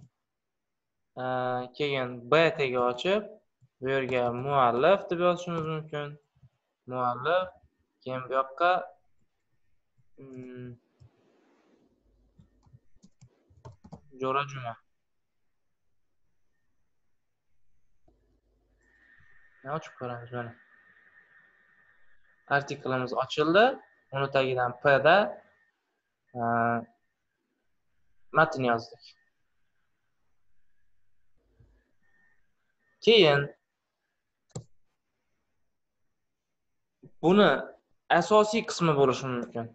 keyin B tagi ochib, bu yerga muallif deb yozishimiz mumkin. Muallif, keyin bu yoqqa Jo'ra Juma. Ne ochib ko'ramiz mana. Artikelimiz ochildi. Uni tagidan P da matn yozdik. Keyin buni asosiy qismi bo'lishi mumkin.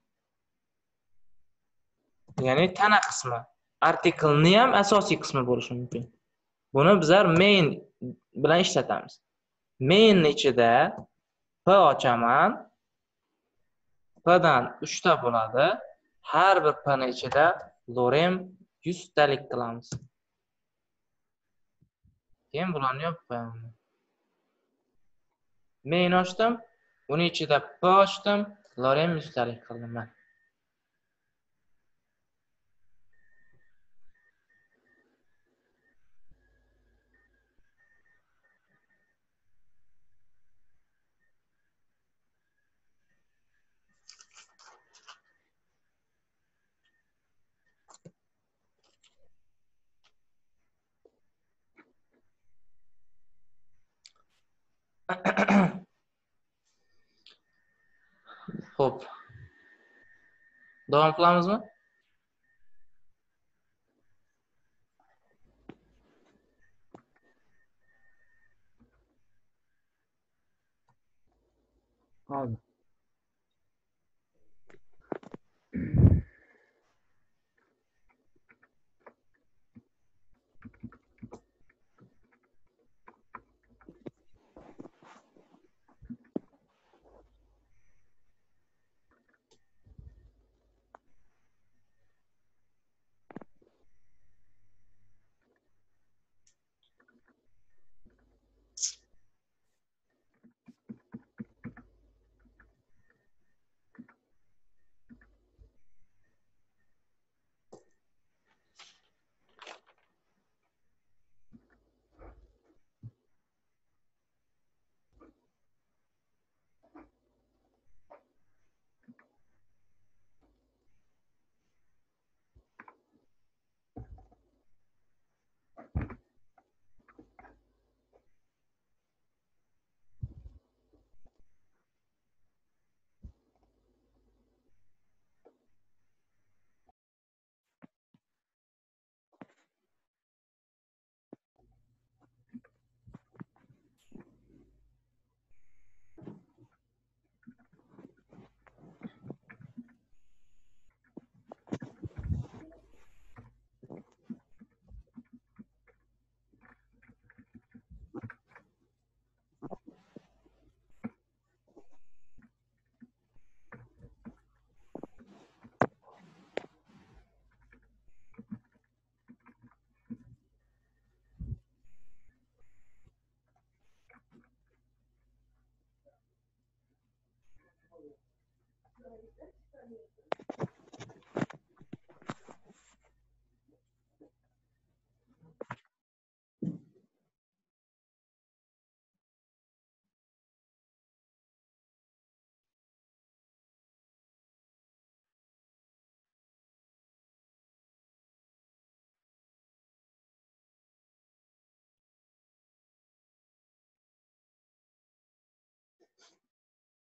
Ya'ni tana qismi. Artikelni ham asosiy qismi bo'lishi mumkin. Buni bizlar main bilan ishlatamiz. Main ichida P ochaman. P dan uch ta bo'ladi. Har bir P ning ichida lorem yuz talik qilamiz. Keyin bularni yopib qo'yaman. Main ochdim. Uni ichida P ochdim. Lorem yuz talik qildim men. Xo'p. Davom qilamizmi? Hozir.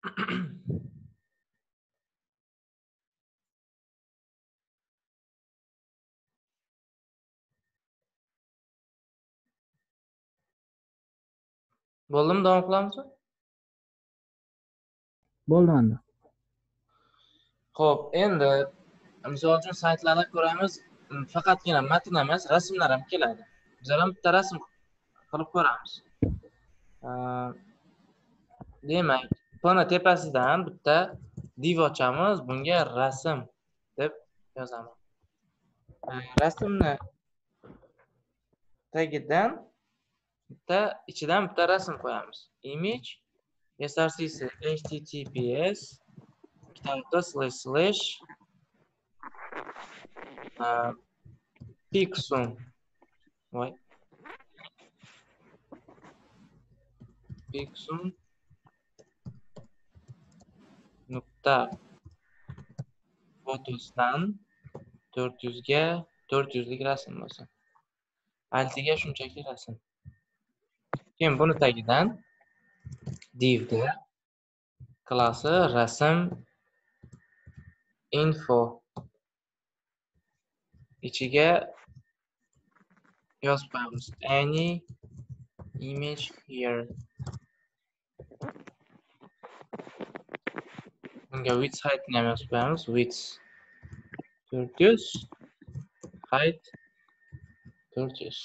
Bo'ldimi, davom qilamizmi? Bo'ldi menda. Xo'p, endi misol uchun saytlarda ko'ramiz, faqatgina matn emas, rasmlar ham keladi. Bizlar ham bitta rasm qilib ko'ramiz. Demak, buni tepasidan bitta div ochamiz, bunga rasm deb yozaman. Rasmni tagidan bitta ichidan bitta rasm qo'yamiz. Image src https ikkita slash slash pixum voy pixum nokta fotosdan to'rt yuz ga to'rt yuz lik rasm bo'lsin. Altiga shunchaki rasm. Keyin buni tagidan divda klassi rasm info ichiga yozib qo'yamiz. Any image here. Bunga width height ni ham yozib qo'yamiz. Width to'rt yuz, height to'rt yuz.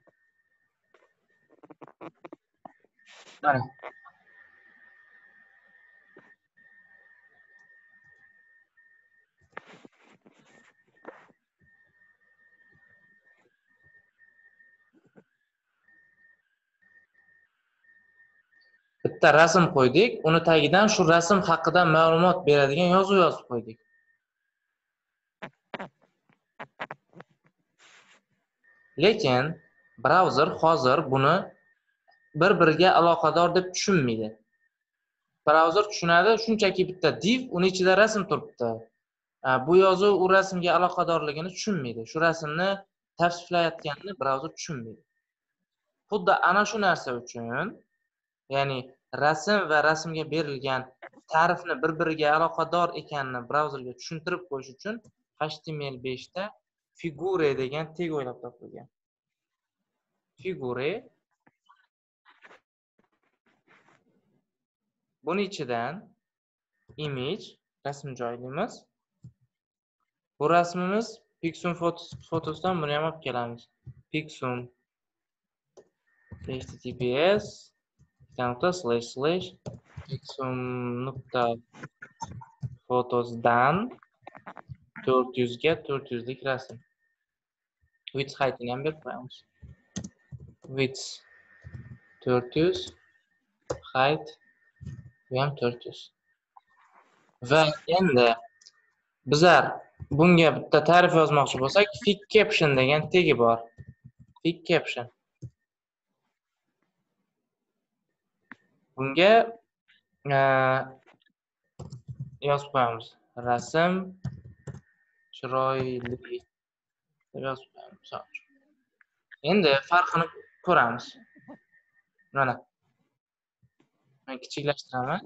Mana. Bitta rasm qo'ydik, uni tagidan shu rasm haqida ma'lumot beradigan yozuv yozib qo'ydik. Lekin brauzer hozir buni bir-biriga aloqador deb tushunmaydi. Brauzer tushunadi, shunchaki bitta div, uni ichida rasm turibdi. Bu yozuv u rasmga aloqadorligini tushunmaydi. Shu rasmni tavsiflayotganini brauzer tushunmaydi. Xuddi ana shu narsa uchun, ya'ni rasm va rasmga berilgan ta'rifni bir-biriga aloqador ekanini brauzerga tushuntirib qo'yish uchun H T M L besh ta figure degan tag o'ylab topilgan. Figure buni ichidan image rasm joylaymiz. Bu rasmimiz Pixum fotosidan buni ham olib kelamiz. Pixum https nokta slash slash pixum nokta fotosdan to'rt yuz ga to'rt yuz lik rasm. Width height ni ham berib qo'yamiz. Width to'rt yuz, height bu ham to'rt yuz. Va endi bizlar bunga bitta ta'rif yozmoqchi bo'lsak, fig caption degan tagi bor. Fig caption. Bunga yozib qo'yamiz. Rasm chiroyli deb yozib qo'yamiz. Endi farqini ko'ramiz. Mana. Men kichiklashtiraman.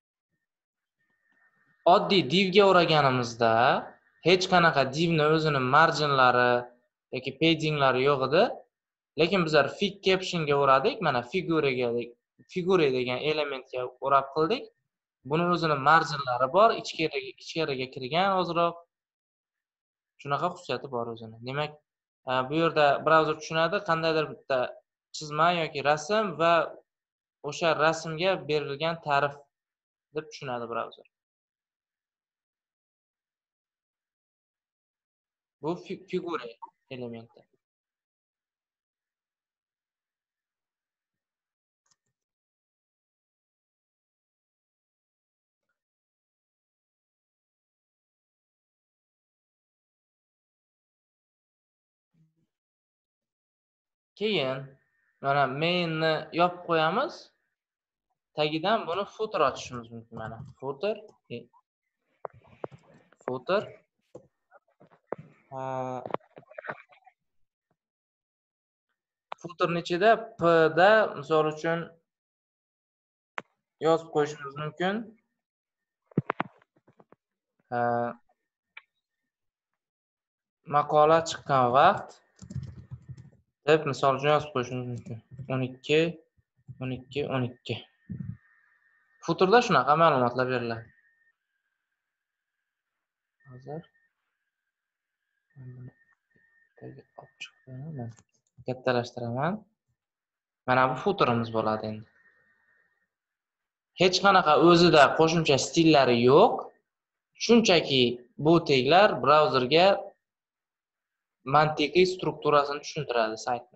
Oddiy divga o'raganimizda hech qanaqa divni o'zini marginlari yoki paddinglari yo'q edi. Lekin bizlar fig captionga o'radik. Mana figurega figure degan elementga o'rab qildik. Buni o'zini marginlari bor, ichkariga ichkariga kirgan ozroq. Shunaqa xususiyati bor o'zini. Demak, bu yerda brauzer tushunadi, qandaydir bitta chizma yoki rasm va o'sha rasmga berilgan ta'rif deb tushunadi brauzer. Bu figure elementi. Keyin mana mainni yopib qo'yamiz. Tagidan buni footer ochishimiz mumkin. Mana footer footer footerning ichida p da misol uchun yozib qo'yishimiz mumkin. e, maqola chiqqan vaqt deb misol uchun yozib qo'yishimiz mumkin. o'n ikki o'n ikki o'n ikki. Futurda shunaqa ma'lumotlar beriladi. Hozir olib chiqaman. Kattalashtiraman. Mana bu futurimiz bo'ladi endi. Hech qanaqa o'zida qo'shimcha stillari yo'q. Shunchaki bu teglar brauzerga mantiqiy strukturasini tushuntiradi saytni.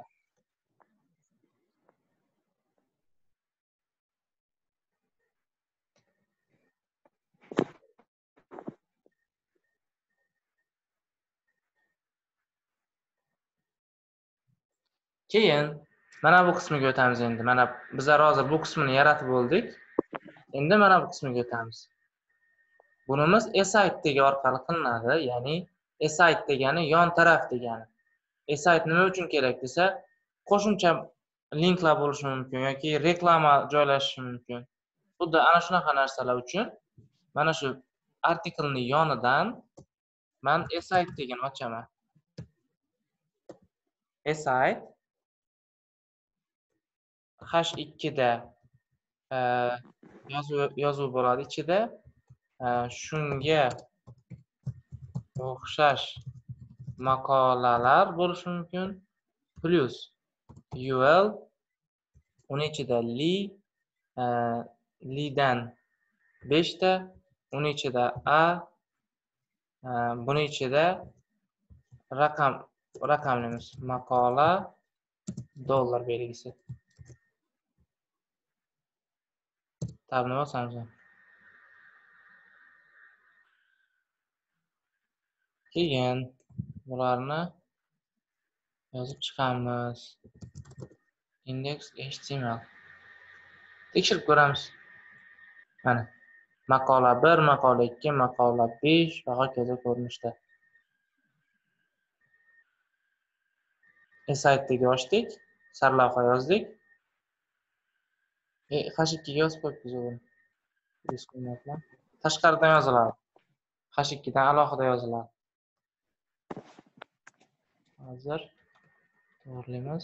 Keyin mana bu qismiga o'tamiz endi. Mana bizlar hozir bu qismini yaratib bo'ldik. Endi mana bu qismiga o'tamiz. Bunimiz aside tegi orqali qilinadi, ya'ni aside degani yon taraf degani. Aside nima uchun kerak desa, qo'shimcha linklar bo'lishi mumkin yoki reklama joylashishi mumkin. Xuddi ana shunaqa narsalar uchun mana shu artikelni yonidan men aside degani ochaman. Aside hash ikki da e, yozuv yozuv bo'ladi ichida. E, shunga o'xshash maqolalar bo'lishi mumkin. Plus ul uni ichida li e, lidan besh ta, uni ichida a, e, buni ichida raqam raqamlimiz maqola dollar belgisi. Tabni bosamiz. Keyin bularni yozib chiqamiz. Index html. Tekshirib ko'ramiz. Mana maqola bir, maqola ikki, maqola besh va hokazo ko'rinishda. Aside ochdik, sarlavha yozdik. E, hash ikki ga yozib qo'yibmiz o'g'lim. Tashqaridan yoziladi. hash ikki dan alohida yoziladi. Hozir to'g'rilaymiz.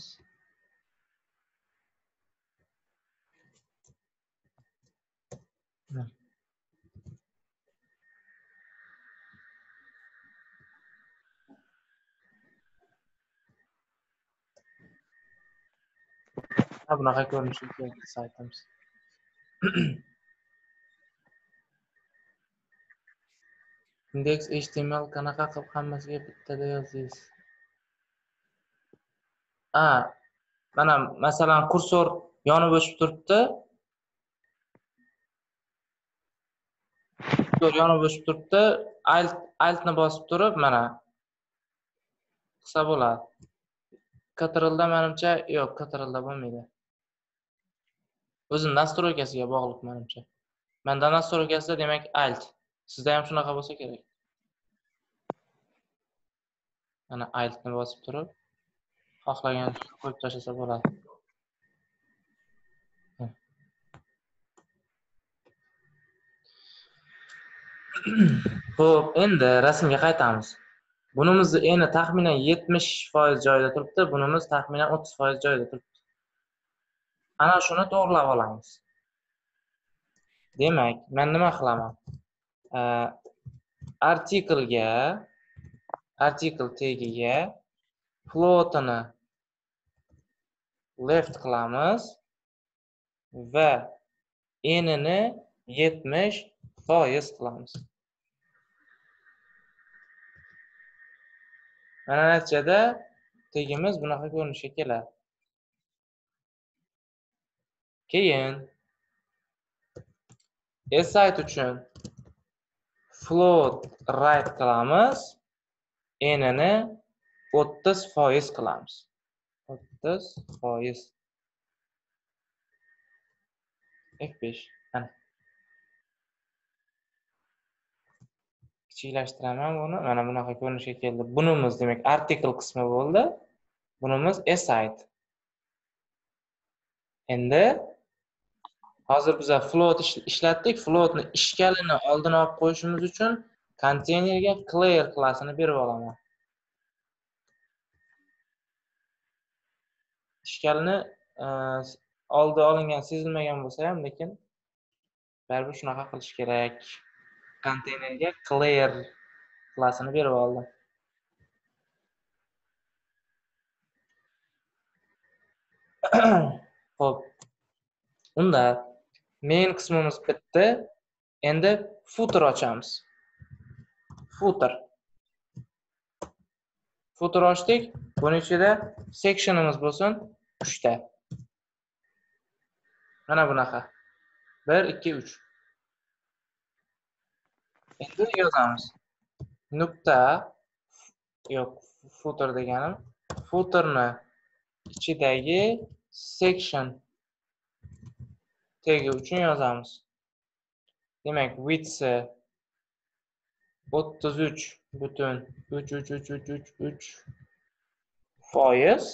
Ha, bunaqa ko'rinishda saytimiz. Index html qanaqa qilib hammasiga bittada yozasiz? Ha, mana masalan kursor yonib o'chib turibdi. Kursor yonib o'chib turibdi. Alt altni bosib turib, mana qilsa bo'ladi. Ctrlda menimcha yo'q, Ctrlda bo'lmaydi. O'zim nastroykasiga bog'liq menimcha. Menda nastroykasida demak alt. Sizda ham shunaqa bo'lsa kerak. Mana altni bosib turib, xohlagan qo'yib tashlasa bo'ladi. Xo'p, endi rasmga qaytamiz. Bunimizni eni taxminan yetmish foiz joyida turibdi, bunimiz taxminan o'ttiz foiz joyida turibdi. Ana shuni to'g'rilab olamiz. Demak, men nima qilaman? Artikelga, artikel tagiga floatini left qilamiz va enini yetmish foiz qilamiz. Mana natijada tegimiz bunaqa ko'rinishga keladi. Keyin aside uchun float right qilamiz, enini o'ttiz foiz qilamiz. o'ttiz foiz. F besh. Mana. Kichiklashtiraman buni. Mana bunaqa ko'rinishga keldi. Bunimiz demak artikel qismi bo'ldi. Bunimiz aside. Endi hozir biz float ishlatdik. Floatni ishkalini oldini olib qo'yishimiz uchun konteynerga clear klassini berib olaman. ishkalni oldi olingan sezilmagan bo'lsa ham, lekin baribir shunaqa qilish kerak. Konteynerga clear klassini berib oldim. Xo'p. Unda main qismimiz bitdi. Endi footer ochamiz. Footer. Footer ochdik. Buning ichida sectionimiz bo'lsin uch ta. Mana bunaqa. bir, ikki, uch. Endi yozamiz. Nuqta yo'q, footer deganim. Footerni ichidagi section tagi uchun yozamiz. Demak, width o'ttiz uch butun uch uch uch uch uch uch foiz.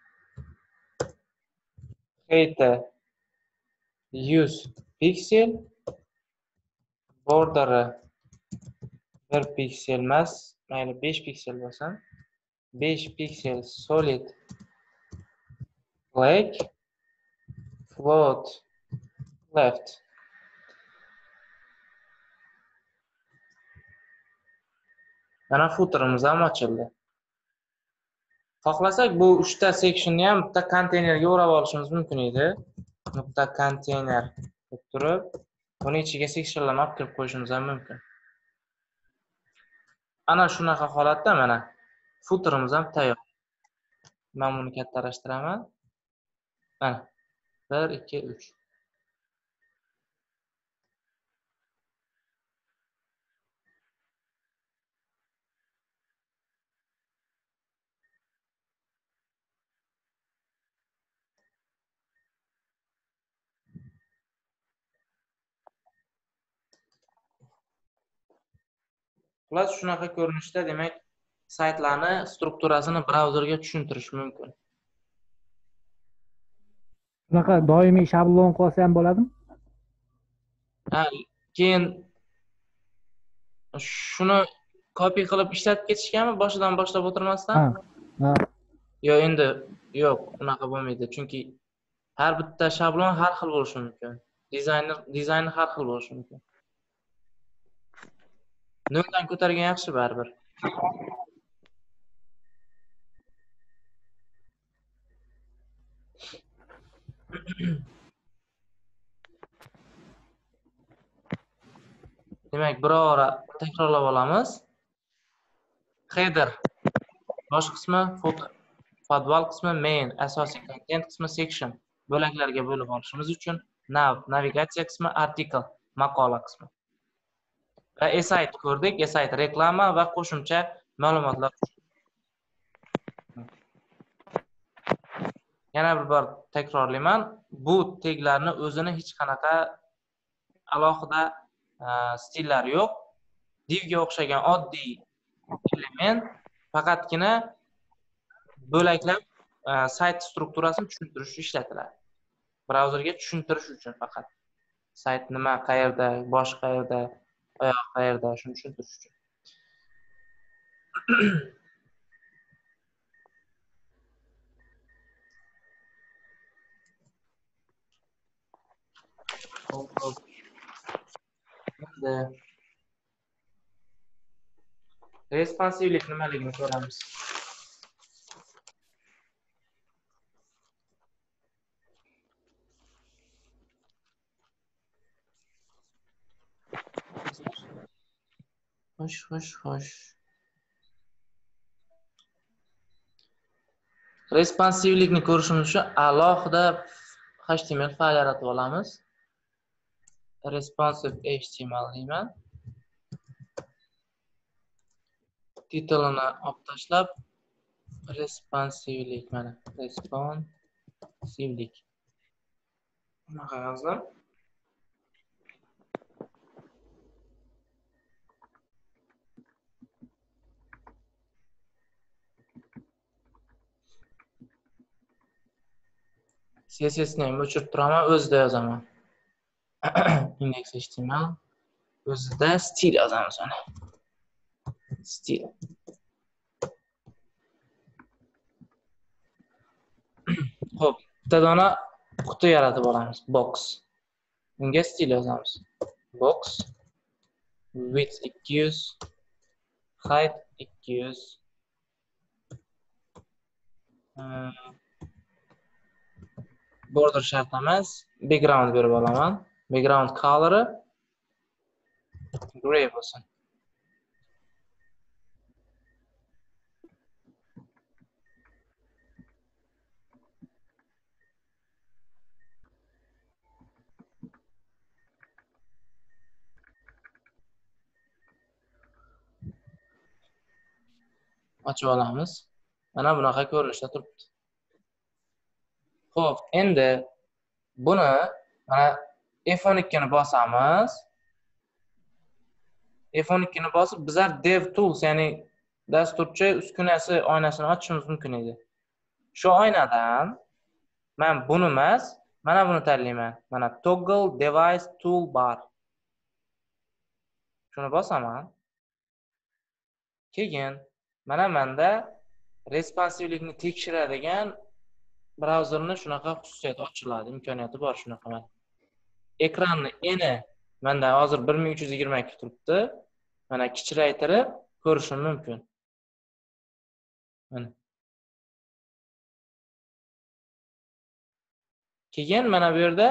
Height yuz piksel. Border bir piksel emas, mayli besh piksel bo'lsin. besh piksel solid black, float left. Mana footerimiz ham ochildi. Xohlasak bu uch ta sectionni ham bitta konteynerga o'rab olishimiz mumkin edi. Nuqta konteyner deb turib, buni ichiga sectionlarni olib kirib qo'yishimiz ham mumkin. Ana shunaqa holatda mana footerimiz ham tayyor. Men buni kattalashtiraman. Mana bir, ikki, uch. Plus shunaqa ko'rinishda, demak, saytlarni strukturasini brauzerga tushuntirish mumkin. Bunaqa doimiy shablon qolsa ham bo'ladimi? Ha, keyin shuni copy qilib ishlatib ketishganmi boshidan boshlab o'tirmasdan? Ha. Ha. Yo'q, endi yo'q, unaqa bo'lmaydi. Chunki har bitta shablon har xil bo'lishi mumkin. Dizayner dizayni har xil bo'lishi mumkin. Noldan ko'targan yaxshi baribir. Demak, birora takrorlab olamiz. Header bosh qismi, footer, podval qismi, main, asosiy content qismi, section bo'laklarga bo'lib olishimiz uchun nav, navigatsiya qismi, article, maqola qismi. Va e-sayt ko'rdik, e-sayt reklama va qo'shimcha ma'lumotlar. Yana bir bor takrorlayman, bu taglarni o'zini hech qanaqa alohida stillari yo'q. Divga o'xshagan oddiy element faqatgina bo'laklar sayt strukturasini tushuntirish uchun ishlatiladi. Brauzerga tushuntirish uchun faqat. Sayt nima, qayerda, bosh qayerda, oyoq qayerda, shuni tushuntirish uchun. Responsivlik nimaligini ko'ramiz. Xo'sh, xo'sh, xo'sh. Responsivlikni ko'rishimiz uchun alohida H T M L fayl yaratib olamiz. Responsive H T M L deyman. Titelini olib tashlab, responsivlik mana, responsivlik. Bunaqa yozdim. C S S ni o'chirib turaman, o'zida yozaman. Index H T M L o'zida stil yozamiz mana. stil. Xo'p, bitta dona quti yaratib olamiz. Box. Unga stil yozamiz. Box width ikki yuz, height ikki yuz. Border shart emas, background berib olaman. Background color'ı gray bo'lsin. Ochib olamiz. Mana bunaqa ko'rinishda turibdi. Xo'p, endi buni mana F o'n ikki ni bosamiz. F o'n ikki ni bosib bizlar DevTools, ya'ni dasturchi uskunasi oynasini ochishimiz mumkin edi. Shu oynadan men buni emas, mana buni tanlayman. Mana Toggle Device Toolbar. Shuni bosaman. Keyin mana menda responsivlikni tekshiradigan brauzerni shunaqa xususiyati ochiladi, imkoniyati bor shunaqa mana. Ekranni eni menda hozir bir ming uch yuz yigirma ikki turibdi. Mana kichraytirib ko'rishim mumkin. Mana. Keyin mana bu yerda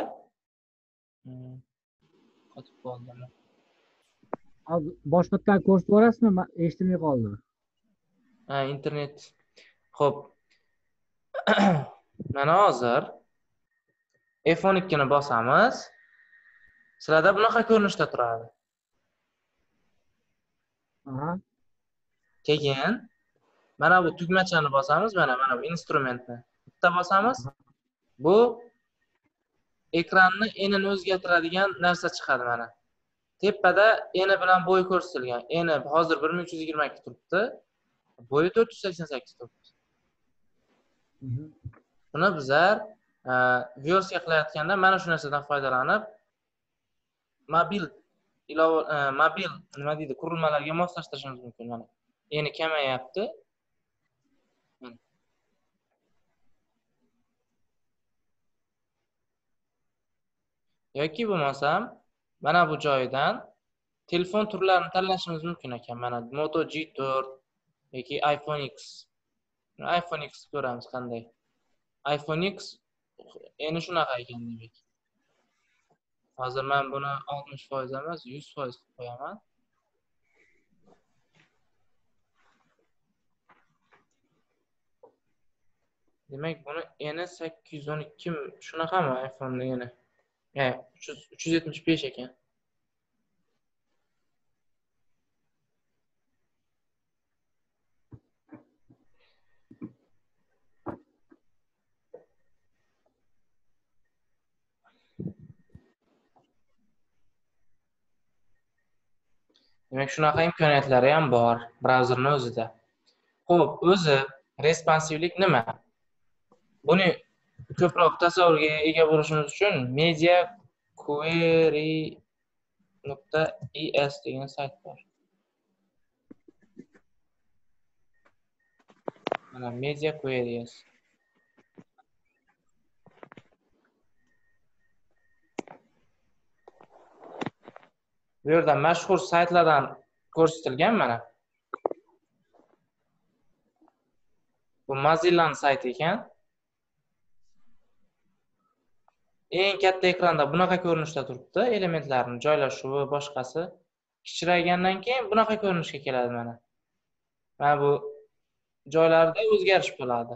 qotib qoldim. Boshqatdan ko'rsatib yuborasizmi? Eshitilmay qoldi. Ha, internet. Xo'p. Mana hozir F o'n ikki ni bosamiz. Sizlarda bunaqa ko'rinishda turadi. Aha. Keyin mana bu tugmachani bosamiz, mana mana bu instrumentni. Bitta bosamiz. Bu ekranni enini o'zgartiradigan narsa chiqadi mana. Tepada eni bilan bo'yi ko'rsatilgan. Eni hozir bir ming uch yuz yigirma ikki turibdi. Bo'yi to'rt yuz sakson sakkiz turibdi. Buni bizlar videoga qilayotganda mana shu narsadan foydalanib mobil ilova mobil nima deydi, qurilmalarga moslashtirishimiz mumkin. Mana eni kamayapti. Yoki bo'lmasam mana bu joyidan telefon turlarini tanlashimiz mumkin ekan. Mana Moto G to'rt yoki iPhone X. iPhone X ko'ramiz qanday. iPhone X eni shunaqa ekan demak. Hozir men buni oltmish foiz emas, yuz foiz qilib qo'yaman. Demak, buni eni sakkiz yuz o'n ikki shunaqami iPhone eni? Ha, uch yuz yetmish besh ekan. Demak, shunaqa imkoniyatlari ham bor brauzerning o'zida. Xo'p, o'zi responsivlik nima? Buni ko'proq tasavvurga ega bo'lishimiz uchun media query nuqta es degan sayt bor. Mana media queries. Bu yerda mashhur saytlardan ko'rsatilgan mana. Bu Mozillaning sayti ekan. Eng katta ekranda bunaqa ko'rinishda turibdi, elementlarning joylashuvi, boshqasi. Kichraygandan keyin bunaqa ko'rinishga keladi mana. Mana bu joylarda o'zgarish bo'ladi.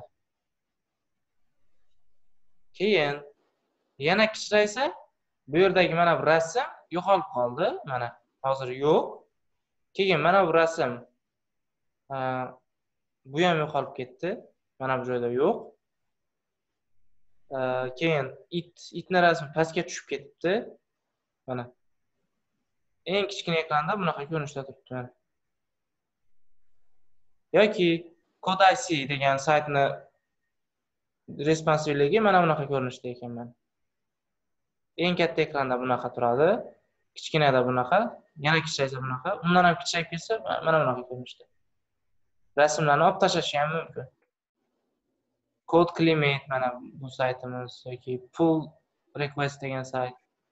Keyin yana kichraysa, bu yerdagi mana bu rasm yo'qolib qoldi, mana hozir yo'q. Keyin mana bu rasm bu ham yo'qolib ketdi. Mana bu joyda yo'q. Keyin it itning rasmi pastga tushib ketdi. Mana eng kichkina ekranda bunaqa ko'rinishda turibdi. Yoki CodeIC degan saytni responsivligi mana bunaqa ko'rinishda ekan mana. Eng katta ekranda bunaqa turadi, kichkinada bunaqa, yana kichraysa bunaqa, undan ham kichrayib ketsa mana bunaqa ko'rinishda. Rasmlarni olib tashlashim ham mumkin. Code Climate mana bu saytimiz yoki Pull Request degan sayt.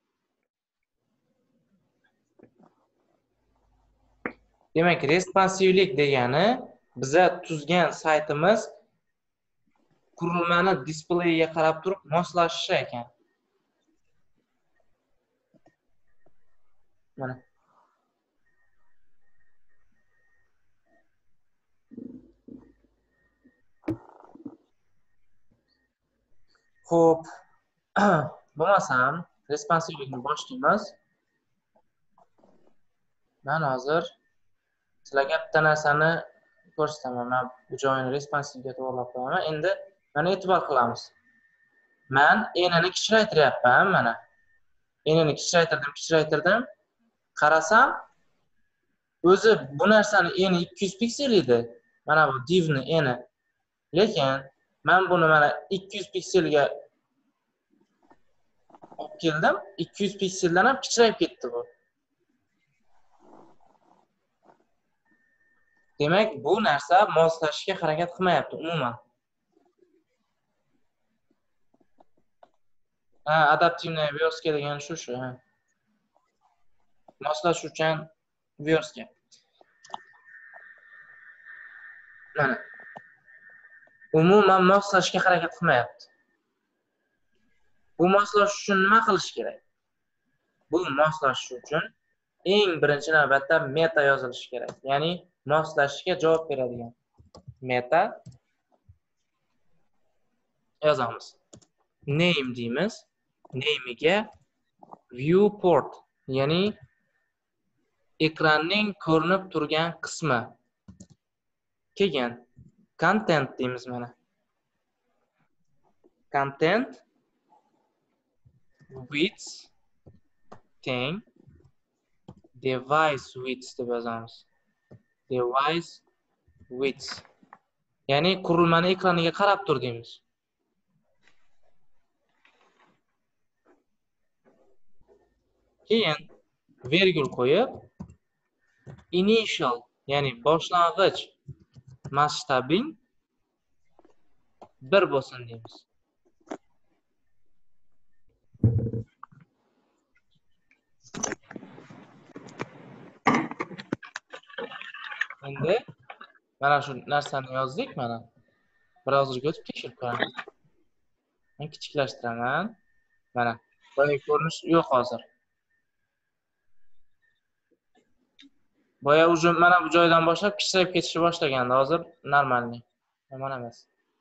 Demak, responsivlik degani biza tuzgan saytimiz qurilmani displeyiga qarab turib moslashishi ekan. Mana. Xo'p, bo'lmasam responsivlikni boshlaymiz. Men hozir sizlarga bitta narsani ko'rsataman. Men bu joyini responsivga to'g'rilab qo'yaman. Endi mana e'tibor qilamiz. Men enini kichraytiryapman mana. Enini kichraytirdim, kichraytirdim. Qarasam, o'zi bu narsani eni ikki yuz piksel edi. Mana bu divni eni. Lekin men buni mana ikki yuz pikselga olib keldim. ikki yuz pikseldan ham kichrayib ketdi bu. Demak, bu narsa moslashishga harakat qilmayapti umuman. Ha, adaptivniy verska degan shu shu, ha. Moslashuvchan verska. Mana. Umuman moslashishga harakat qilmayapti. Bu moslash uchun nima qilish kerak? Bu moslash uchun eng birinchi navbatda meta yozilishi kerak. Ya'ni moslashishga javob beradigan meta yozamiz. Name deymiz. Name'iga viewport, ya'ni ekranning ko'rinib turgan qismi. Keyin content deymiz mana. Content width teng device width deb yozamiz. Device width. Ya'ni qurilmani ekraniga qarab tur deymiz. Keyin virgul qo'yib initial, ya'ni boshlang'ich masshtabing bir bo'lsin deymiz. Endi mana shu narsani yozdik mana. Brauzerga o'tib tekshirib ko'ramiz. Men kichiklashtiraman. Mana boya ko'rinish yo'q hozir. Boya uje mana bu joydan boshlab kichrayib ketishni boshlagandi. Hozir normalniy. Yomon emas.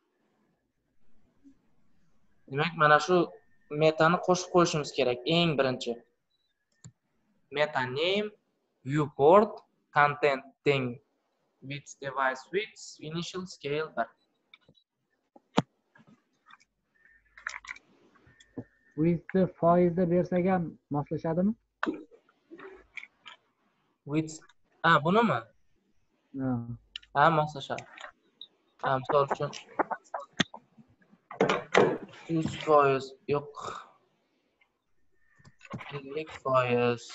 Demak, mana shu metani qo'shib qo'yishimiz kerak eng birinchi. Meta name, viewport, content teng width device width, initial scale bir. Widthni foizda bersak ham moslashadimi? Width, ha, bunimi? Ha. Ha, moslashadi. Ha, misol uchun yuz foiz yo'q. ellik foiz.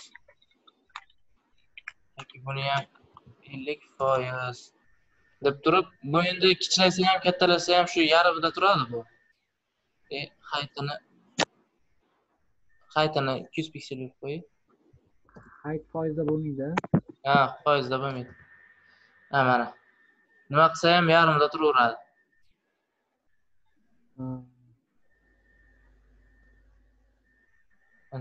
Yoki buni ham ellik foiz deb turib, bu endi kichraysa ham kattalasa ham shu yarmida turadi bu. E, heightini heightini ikki yuz piksel deb qo'ying. Height foizda bo'lmaydi. Ha, foizda bo'lmaydi. Ha, mana. Nima qilsa ham yarmida turaveradi. Mana.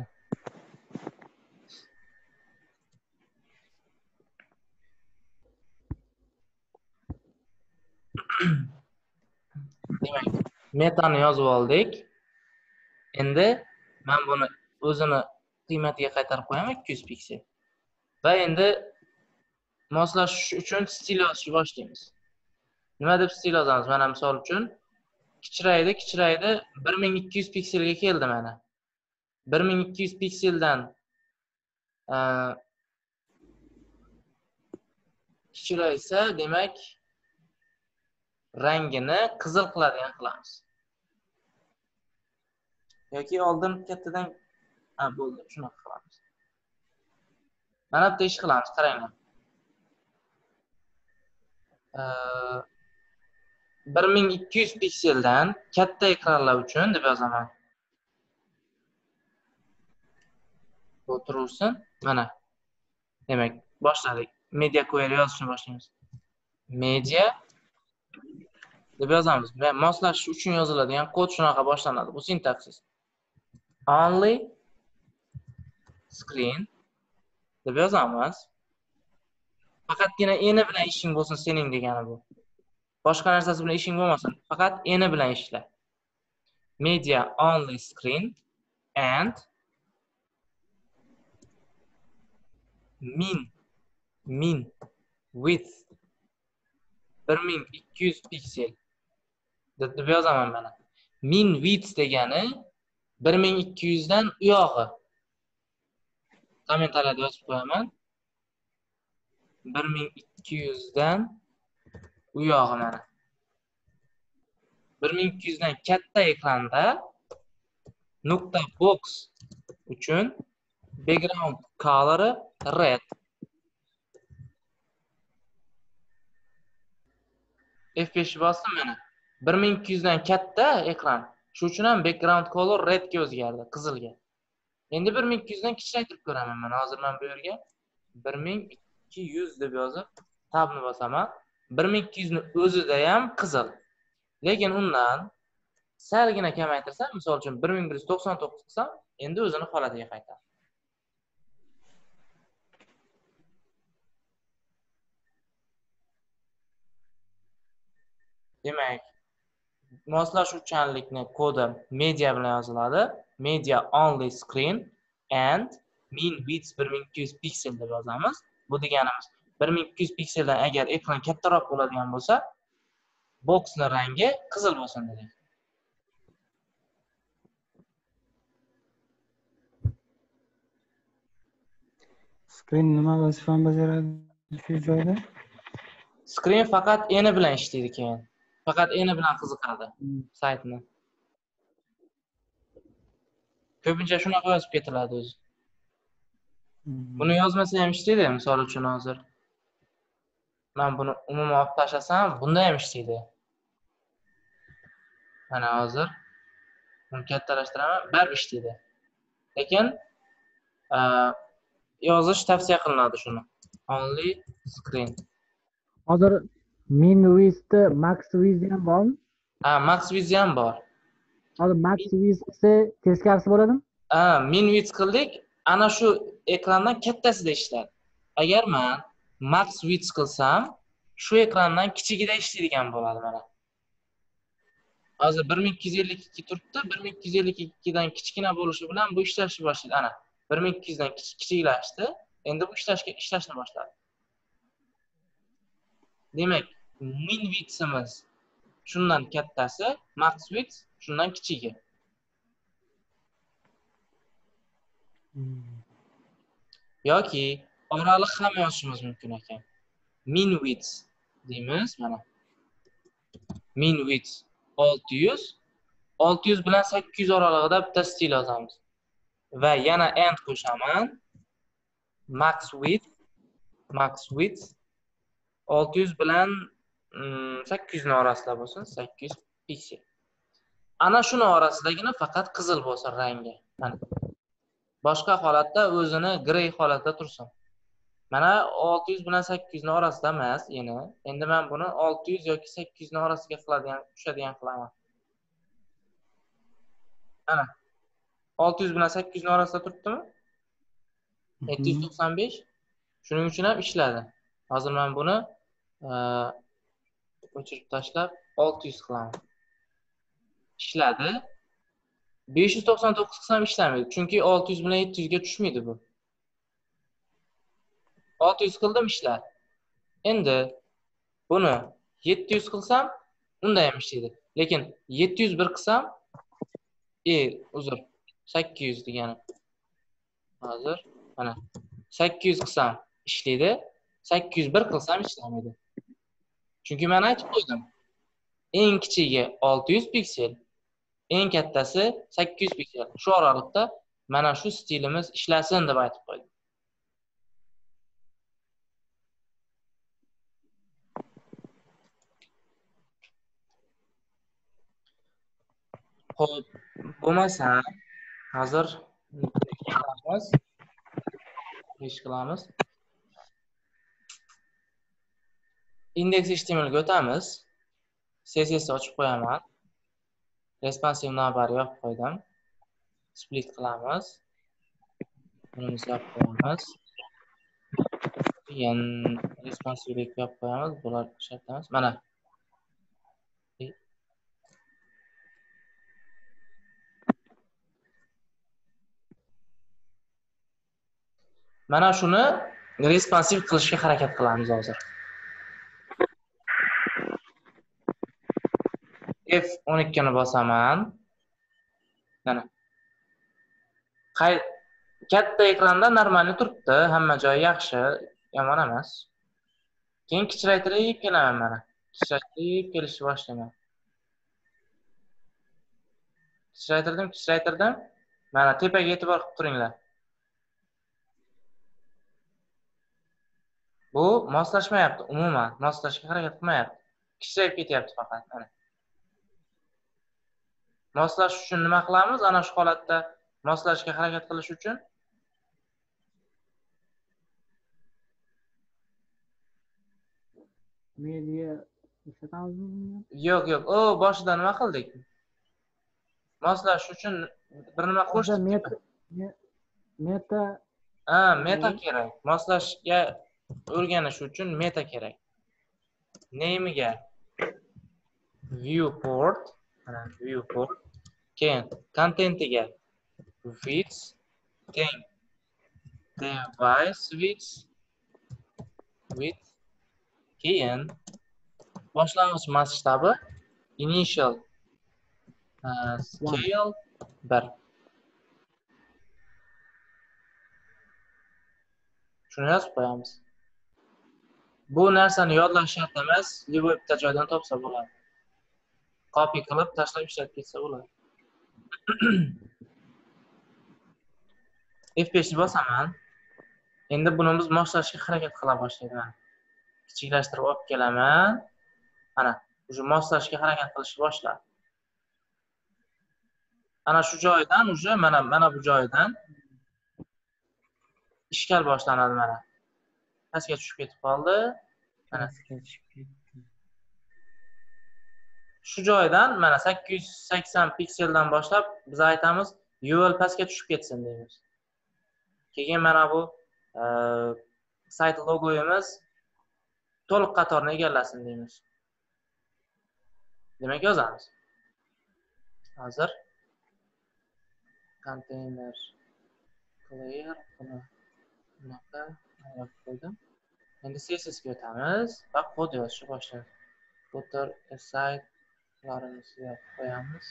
Demak, metani yozib oldik. Endi men buni o'zini qiymatiga qaytarib qo'yaman ikki yuz piksel. Va endi moslashish uchun stil yozishni boshlaymiz. Nima deb stil yozamiz? Mana misol uchun kichraydi, kichraydi, bir ming ikki yuz pikselga keldi mana. bir ming ikki yuz pikseldan kichraysa, demak rangini qizil qiladigan qilamiz. Yoki oldin kattadan ha bo'ldi, shunaqa qilamiz. Mana bu yerda ish qilamiz, qaranglar. bir ming ikki yuz pikseldan katta ekranlar uchun deb yozaman. Bu tursin. Mana. Demak, boshladik. Media query yozishni boshlaymiz. Media deb yozamiz. Va moslashish uchun yoziladigan kod shunaqa boshlanadi. Bu sintaksis. Only screen deb yozamiz. Faqatgina eni bilan ishing bo'lsin sening degani bu. Boshqa narsasi bilan ishing bo'lmasin. Faqat eni bilan ishla. Media only screen and min min width bir ming ikki yuz piksel deb yozaman mana. Min width degani bir ming ikki yuz dan u yog'i. Kommentariyada yozib qo'yaman. bir ming ikki yuz dan u yog'i mana. bir ming ikki yuz dan katta ekranda nokta box uchun background color red. F besh bosdim mana. bir ming ikki yuz dan katta ekran. Shu uchun ham background color red ga o'zgardi, qizilga. Endi bir ming ikki yuz dan kichikaytirib ko'raman mana. Hozir men bu yerga bir ming ikki yuz deb yozib tabni bosaman. bir ming ikki yuz ni o'zida ham qizil. Lekin undan salgina kamaytirsam, misol uchun bir ming bir yuz to'qson to'qqiz qilsam, endi o'zini holatiga qaytadi. Demak, moslashuvchanlikni kodi media bilan yoziladi. Media only screen and min width bir ming ikki yuz piksel deb yozamiz. Bu deganimiz bir ming ikki yuz pikseldan agar ekran kattaroq bo'ladigan bo'lsa, boksning rangi qizil bo'lsin dedik. Screen nima vazifani bajaradi shu joyda? Screen faqat eni bilan ishlaydi keyin. Faqat eni bilan qiziqadi saytni. Ko'pincha shunaqa yozib ketiladi o'zi. Buni yozmasa ham ishlaydi, misol uchun hozir. Men buni umuman olib tashlasam, bunda ham ishlaydi. Mana hozir buni kattalashtiraman, baribir ishlaydi. Lekin yozish tavsiya qilinadi shuni. Only screen. Hozir min width, max width ham bormi? Ha, max width ham bor. Hozir max width qilsa teskarisi bo'ladimi? Ha, min width qildik, ana shu ekrandan kattasida ishlaydi. Agar men max width qilsam, shu ekrandan kichigida ishlaydigan bo'ladi mana. Hozir bir ming ikki yuz ellik ikki turibdi, bir ming ikki yuz ellik ikki dan kichkina bo'lishi bilan bu ishlashni boshlaydi. Ana, bir ming ikki yuz dan kichiklashdi. Endi bu ishlashga ishlashni boshladi. Demak, min widthimiz shundan kattasi, max width shundan kichigi. Yoki oraliq ham yozishimiz mumkin ekan. Min width deymiz mana. Min width olti yuz, olti yuz bilan sakkiz yuz oralig'ida bitta stil yozamiz. Va yana and qo'shaman. Max width, max width olti yuz bilan sakkiz yuz ning orasida bo'lsin, sakkiz yuz piksel. Ana shuni orasidagina faqat qizil bo'lsin rangi. Mana. Boshqa holatda o'zini grey holatda tursin. Mana olti yuz bilan sakkiz yuz ning orasida emas, yana. Endi men buni olti yuz yoki sakkiz yuz ning orasiga qiladigan, tushadigan qilaman. Mana. olti yuz bilan sakkiz yuz ning orasida turibdimi? yetti yuz to'qson besh. Shuning uchun ham ishladi. Hozir men buni o'chirib tashlab olti yuz qilaman. Ishladi. besh yuz to'qson to'qqiz qilsam ishlamaydi. Chunki olti yuz bilan yetti yuz ga tushmaydi bu. olti yuz qildim ishlar. Endi buni yetti yuz qilsam unda ham ishlaydi. Lekin yetti yuz bir qilsam, e, uzr, sakkiz yuz degani. Hozir mana sakkiz yuz qilsam ishlaydi, sakkiz yuz bir qilsam ishlamaydi. Chunki men aytib qo'ydim. Eng kichigi olti yuz piksel, eng kattasi sakkiz yuz piksel. Shu oraliqda mana shu stilimiz ishlasin deb aytib qo'ydim. Xo'p, bo'lmasa hozir qilamiz. Ish qilamiz. Index H T M L ga o'tamiz. C S S ochib qo'yaman. Responsive navbar yopib qo'ydim. Split qilamiz. Buni yopib qo'yamiz. Keyin responsive yopib qo'yamiz. Bular ishlatamiz. Mana. Mana shuni responsive qilishga harakat qilamiz hozir. F o'n ikki ni bosaman. Mana. Qay katta ekranda normalni turibdi, hamma joyi yaxshi, yomon emas. Keyin kichraytirib kelaman mana. Kichraytirib kelishni boshlayman. Kichraytirdim, kichraytirdim. Mana tepaga e'tibor qilib turinglar. Bu moslashmayapti, umuman moslashga harakat qilmayapti. Kichrayib ketyapti faqat mana. Moslash uchun nima qilamiz? Ana shu holatda moslashga harakat qilish uchun media ishlatamizmi? yo'q, yo'q. O, boshida nima qildik? Moslash uchun bir nima qo'shdik. Meta meta Ha, meta kerak. Moslashga o'rganish uchun meta kerak. Name'iga viewport, mana viewport. Keyin content'iga width, teng device width, width. Keyin boshlang'ich masshtabi initial uh, scale bir. Shuni yozib qo'yamiz. Bu narsani yodlash shart emas, liboy bitta joydan topsa bo'ladi. Copy qilib tashlab ishlatib ketsa bo'ladi. F besh ni bosaman. Endi buni biz moslashga harakat qila boshlayman. Kichiklashtirib olib kelaman. Mana, uje moslashga harakat qilishni boshladi. Ana shu joydan uje mana mana bu joydan ishkal boshlanadi mana. Pastga tushib ketib qoldi. Mana shu joydan mana sakkiz yuz sakson pikseldan boshlab biz aytamiz U L pastga tushib ketsin deymiz. Keyin mana bu e, sayt logoyimiz to'liq qatorni egallasin deymiz. Demak yozamiz. Hozir container clear buni bunaqa yozib qo'ydim. Endi C S S ga o'tamiz va kod yozishni boshlaymiz. Footer aside larimizni yozib qo'yamiz.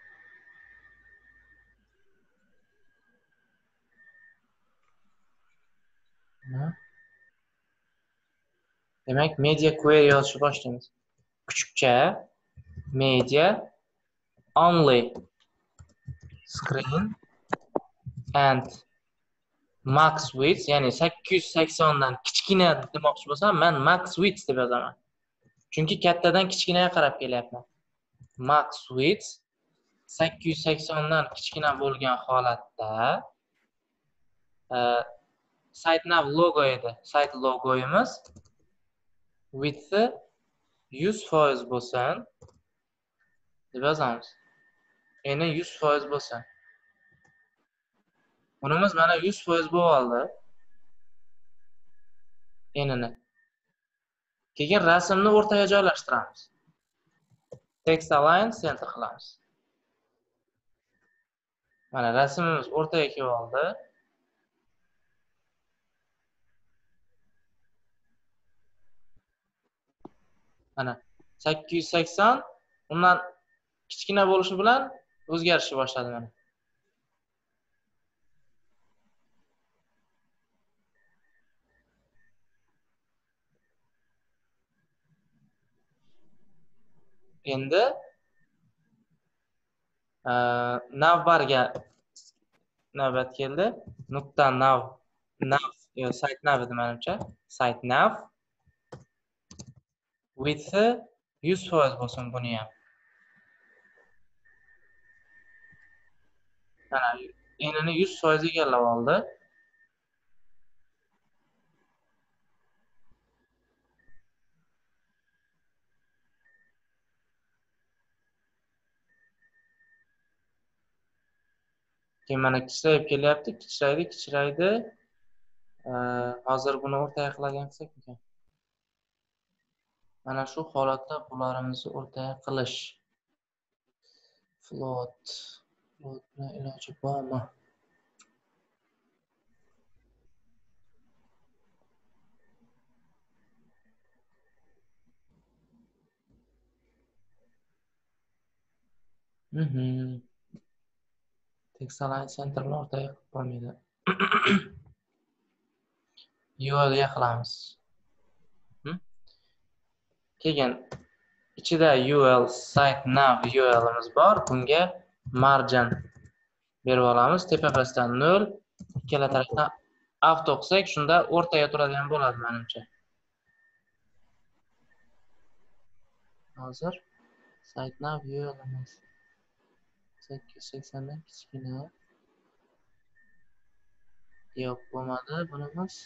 Demak, media query yozishni boshlaymiz. Kuchukcha media only screen and max width, ya'ni sakkiz yuz sakson dan kichkina demoqchi bo'lsam, men max width deb yozaman. Chunki kattadan kichkinaga qarab kelyapman. Max width sakkiz yuz sakson dan kichkina bo'lgan holatda SiteNav logo edi. Site logoyimiz width yuz foiz bo'lsin deb yozamiz. Endi yuz foiz bo'lsin. Bunimiz mana yuz foiz bo'lib oldi. Enini. Keyin rasmni o'rtaga joylashtiramiz. Text align center qilamiz. Mana rasmimiz o'rtaga kelib oldi. Mana sakkiz yuz sakson undan kichkina bo'lishi bilan o'zgarishni boshladi mana. Endi navbarga navbat keldi. Nuqta nav nav yo site nav edi menimcha. Site nav width yuz foiz bo'lsin buni ham. Mana enini yuz foiz egallab oldi. Keyin mana kichrayib kelyapti, kichraydi, kichraydi. Hozir buni o'rtaga qiladigan qilsak ekan. Mana shu holatda bularimizni o'rtaga qilish. Float. Float bilan iloji bormi? Mhm. Text align centerni o'rtaga qilib bo'lmaydi. U L ga qilamiz. Keyin ichida U L site nav U L imiz bor. Bunga margin berib olamiz. Tepa pastdan nol, ikkala tarafdan auto qilsak, shunda o'rtaga turadigan bo'ladi menimcha. Hozir site nav U L imiz sakkiz yuz saksondan kichkina. Yo'q, bo'lmadi bunimiz.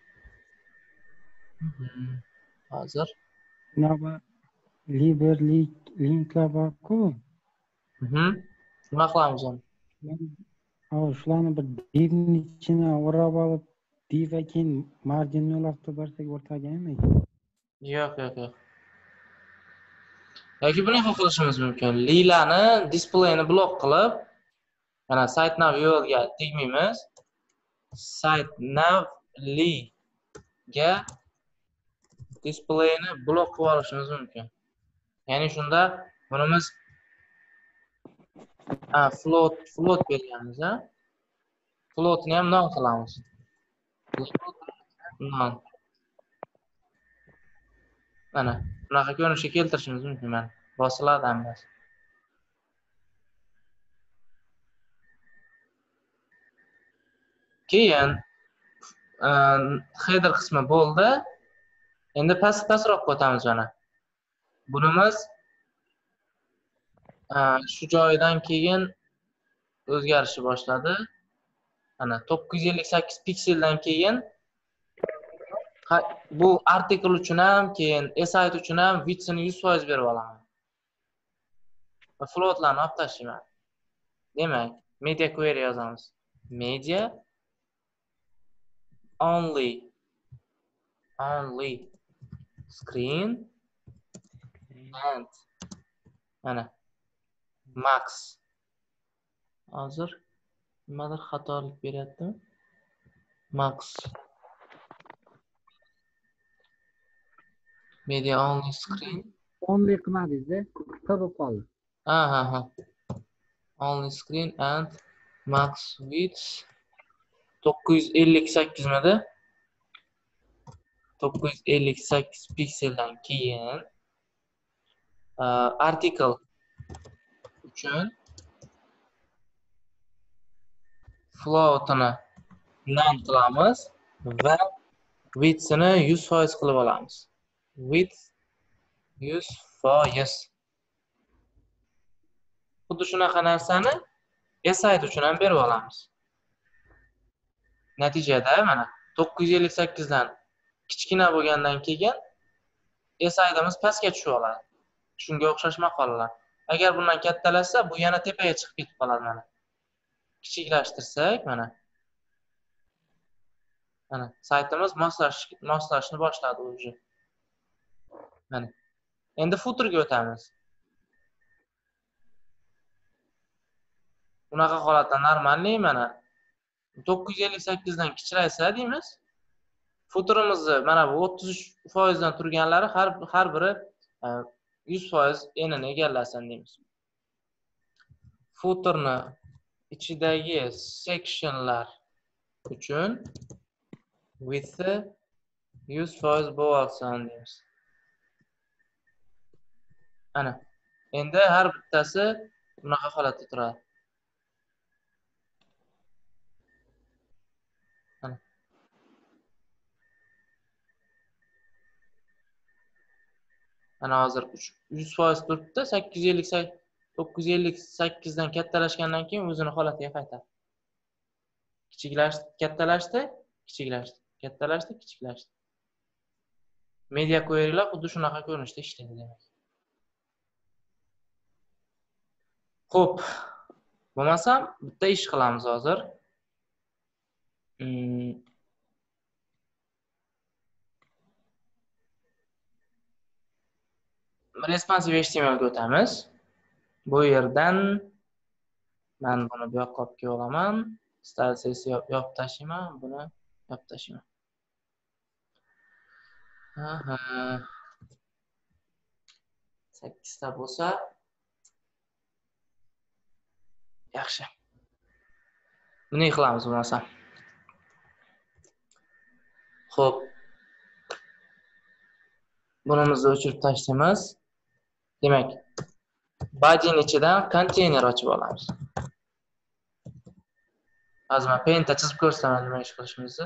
Hozir Bunaqa liberlik linklar bor-ku. Mhm. Nima qilamiz uni? Ha, shularni bir divni ichine o'rab olib, div keyin margin nol qilib bersak o'rtaga emas. Yo'q, yo'q, yo'q. Yoki bunaqa qilishimiz mumkin. Lilani displayni blok qilib, mana site nav U L ga tegmaymiz. Site nav li ga displayni blok qilib olishimiz mumkin. Ya'ni shunda bunimiz ha float float berganmiz, ha? Floatni ham non qilamiz. Non. Mana bunaqa ko'rinishga keltirishimiz mumkin. Mana bosiladi hammasi. Keyin header qismi bo'ldi. Endi past pastroqqa o'tamiz mana. Bunimiz shu joyidan keyin o'zgarishni boshladi. Mana to'qqiz yuz ellik sakkiz pikseldan keyin bu artikel uchun ham, keyin site uchun ham width'ini yuz foiz berib olaman. Va floatlarni olib tashlayman. Demak, media query yozamiz. Media only only screen and mana max. Hozir nimadir xatolik beryapti. Max media only screen only qilmadingiz-da, qilib qoldi. Ha ha ha. Only screen and max width to'qqiz yuz ellik sakkiz midi? to'qqiz yuz ellik sakkiz pikseldan keyin article uchun floatini non qilamiz va width'ini yuz foiz qilib olamiz. Width yuz foiz. Xuddi shunaqa narsani site uchun ham berib olamiz. Natijada mana to'qqiz yuz ellik sakkiz dan kichkina bo'lgandan keyin site'imiz pastga tushib oladi. Shunga o'xshash maqolalar. Agar bundan kattalashsa, bu yana tepaga chiqib ketib qoladi mana. Kichiklashtirsak mana. Mana saytimiz moslash moslashni boshladi o'zi. Mana. Endi footerga o'tamiz. Bunaqa holatda normalniy mana to'qqiz yuz ellik sakkiz dan kichraysa deymiz. Footerimizni mana bu o'ttiz uch foiz dan turganlari har har biri yuz foiz enini egallasin deymiz. Footerni ichidagi sectionlar uchun width'i yuz foiz bo'lsin deymiz. Ana. Endi har bittasi bunaqa holatda turadi. Ana. Ana hozir yuz foiz turibdi, sakkiz yuz ellik to'qqiz yuz ellik sakkiz dan kattalashgandan keyin o'zini holatiga qaytadi. Kichiklashdi, kattalashdi, kichiklashdi, kattalashdi, kichiklashdi. Media query'lar xuddi shunaqa ko'rinishda ishlaydi demak. Xo'p, bo'lmasam bitta ish qilamiz hozir. Hmm. Responsive H T M L ga o'tamiz. Bu yerdan men buni bu yoqqa olib kelib olaman. Stylesni yopib tashlayman, buni yopib tashlayman. Aha. sakkiz ta bo'lsa yaxshi. Buni qilamiz bo'lmasa. Xo'p. Bunimizni o'chirib tashlaymiz. Demak, body'ning ichidan konteyner ochib olamiz. Hozir men Paint'da chizib ko'rsataman nima ish qilishimizni.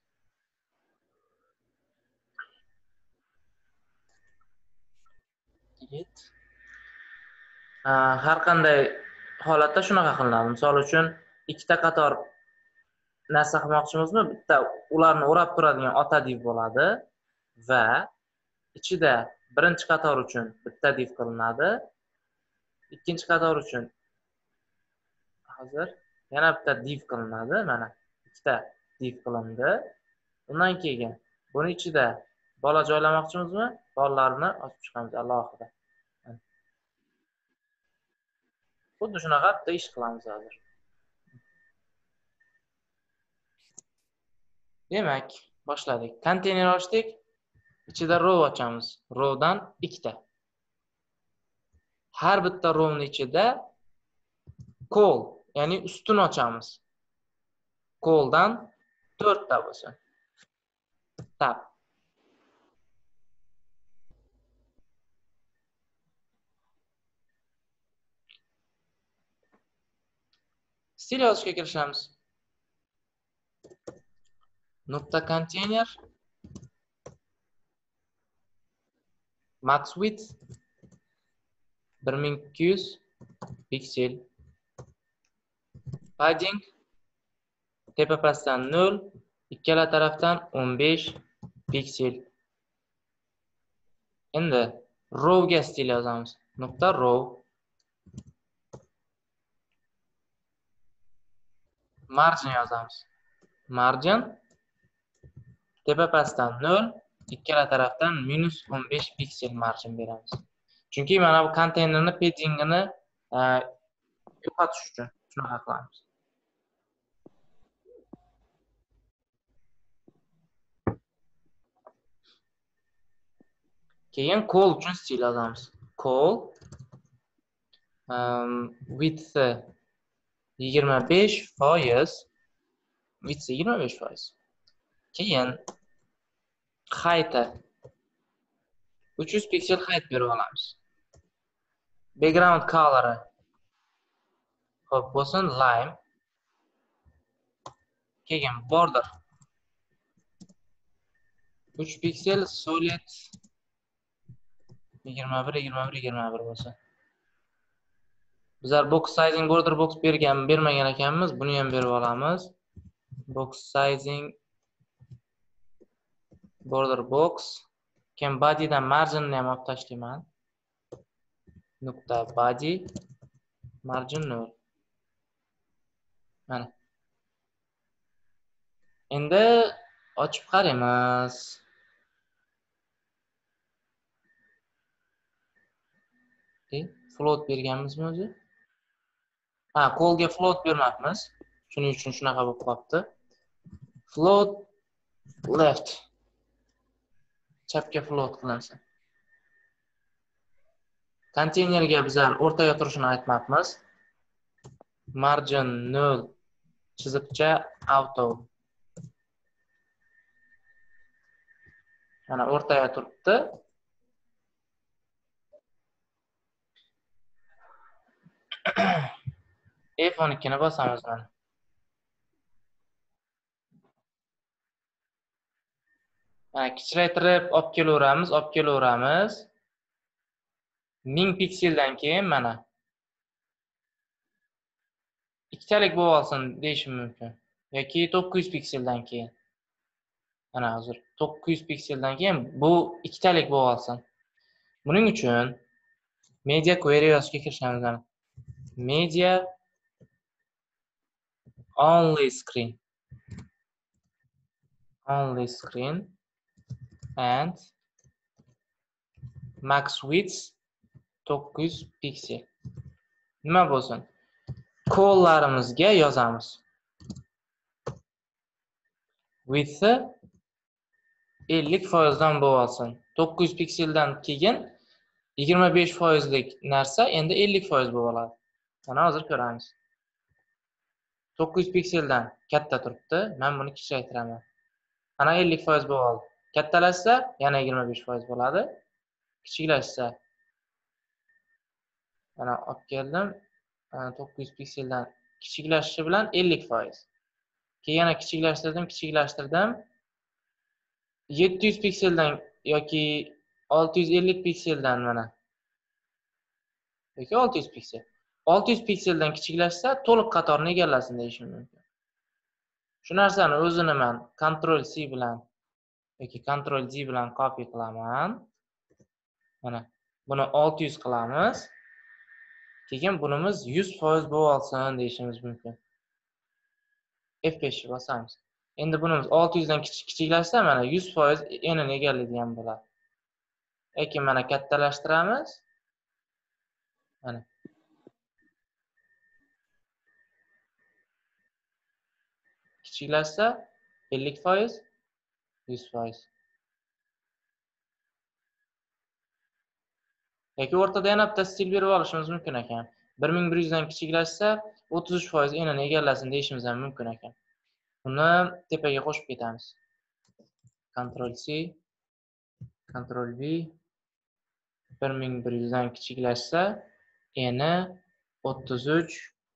Har qanday holatda shunaqa qilinadi. Misol uchun, ikkita qator narsa qilmoqchimizmi? Bitta ularni o'rab turadigan ota div bo'ladi va ichida birinchi qator uchun bitta div qilinadi. Ikkinchi qator uchun hozir yana bitta div qilinadi. Mana ikkita div qilindi. Undan keyin buni ichida bola joylamoqchimizmi? Bolalarni ochib chiqamiz alohida. Xuddi shunaqa bitta ish qilamiz hozir. Demak, boshladik. Konteyner ochdik. Ichida row ochamiz. Rowdan ikkita. Har bitta rowning ichida call, ya'ni ustun ochamiz. Calldan to'rtta bo'lsin. Tab. Stil yozishga kirishamiz. Nuqta container max width bir ming ikki yuz piksel. Padding tepa pastdan nol, ikkala tarafdan o'n besh piksel. Endi row ga stil yozamiz. Nuqta row. Margin yozamiz. Margin tepa pastdan nol, ikkala tarafdan minus o'n besh piksel margin beramiz. Chunki mana bu konteynerni paddingini yo'qotish uchun shunaqa qilamiz. Keyin call uchun stil yozamiz. Call um, width yigirma besh foiz, width yigirma besh foiz. Keyin height uch yuz piksel height berib olamiz. Background color hop bo'lsin lime. Keyin border uch piksel solid yigirma bir yigirma bir yigirma bir bo'lsin. Bizlar box sizing border box bergan bermagan ekanmiz, buni ham berib olamiz. Box sizing border box. Keyin body'dan marginni ham olib tashlayman. Nuqta body margin nol. Mana. Endi ochib qaraymiz. E, float berganmizmi o'zi? Ha, callga float bermabmiz. Shuning uchun shunaqa bo'lib qolibdi. Float left. Chapga float qilinsin. Konteynerga bizlar o'rtaga turishini aytmabmiz. Margin nol chiziqcha auto. Mana o'rtaga turibdi. F o'n ikki ni bosamiz mana. Mana kichraytirib olib kelaveramiz, olib kelaveramiz. ming pikseldan keyin mana ikkitalik bo'lib olsin deyishim mumkin. Yoki to'qqiz yuz pikseldan keyin. Mana hozir to'qqiz yuz pikseldan keyin bu ikkitalik bo'lib olsin. Buning uchun media query yozishga kirishamiz. Mana. Media only screen. Only screen and max width to'qqiz yuz piksel. Nima bo'lsin? Qo'llarimizga yozamiz. Width ellik foiz dan bo'lib olsin. to'qqiz yuz pikseldan keyin yigirma besh foiz lik narsa endi ellik foiz bo'lib oladi. Mana hozir ko'ramiz. to'qqiz yuz pikseldan katta turibdi. Men buni kichaytiraman. Mana ellik foiz bo'lib oldi. Kattalashsa yana yigirma besh foiz bo'ladi. Kichiklashsa mana olib keldim. to'qqiz yuz pikseldan kichiklashishi bilan ellik foiz. Keyin yana kichiklashtirdim, kichiklashtirdim. yetti yuz pikseldan yoki olti yuz ellik pikseldan mana. Yoki olti yuz piksel. olti yuz pikseldan kichiklashsa to'liq qatorni egallasin deyishim mumkin. Shu narsani o'zini men Ctrl C bilan yoki Ctrl D bilan copy qilaman. Mana buni olti yuz qilamiz. Keyin bunimiz yuz foiz bo'lib olsin deyishimiz mumkin. F besh bosamiz. Endi bunimiz olti yuz dan kichiklashsa mana yuz foiz enini egallaydigan bo'ladi. Lekin mana kattalashtiramiz. Mana. Kichiklashsa ellik foiz, yuz foiz. Yoki o'rtada yana bitta stil berib olishimiz mumkin ekan. bir ming bir yuz dan kichiklashsa o'ttiz uch foiz enini egallasin deyishimiz ham mumkin ekan. Buni tepaga qo'shib ketamiz. Ctrl C, Ctrl V. bir ming bir yuz dan kichiklashsa eni o'ttiz uch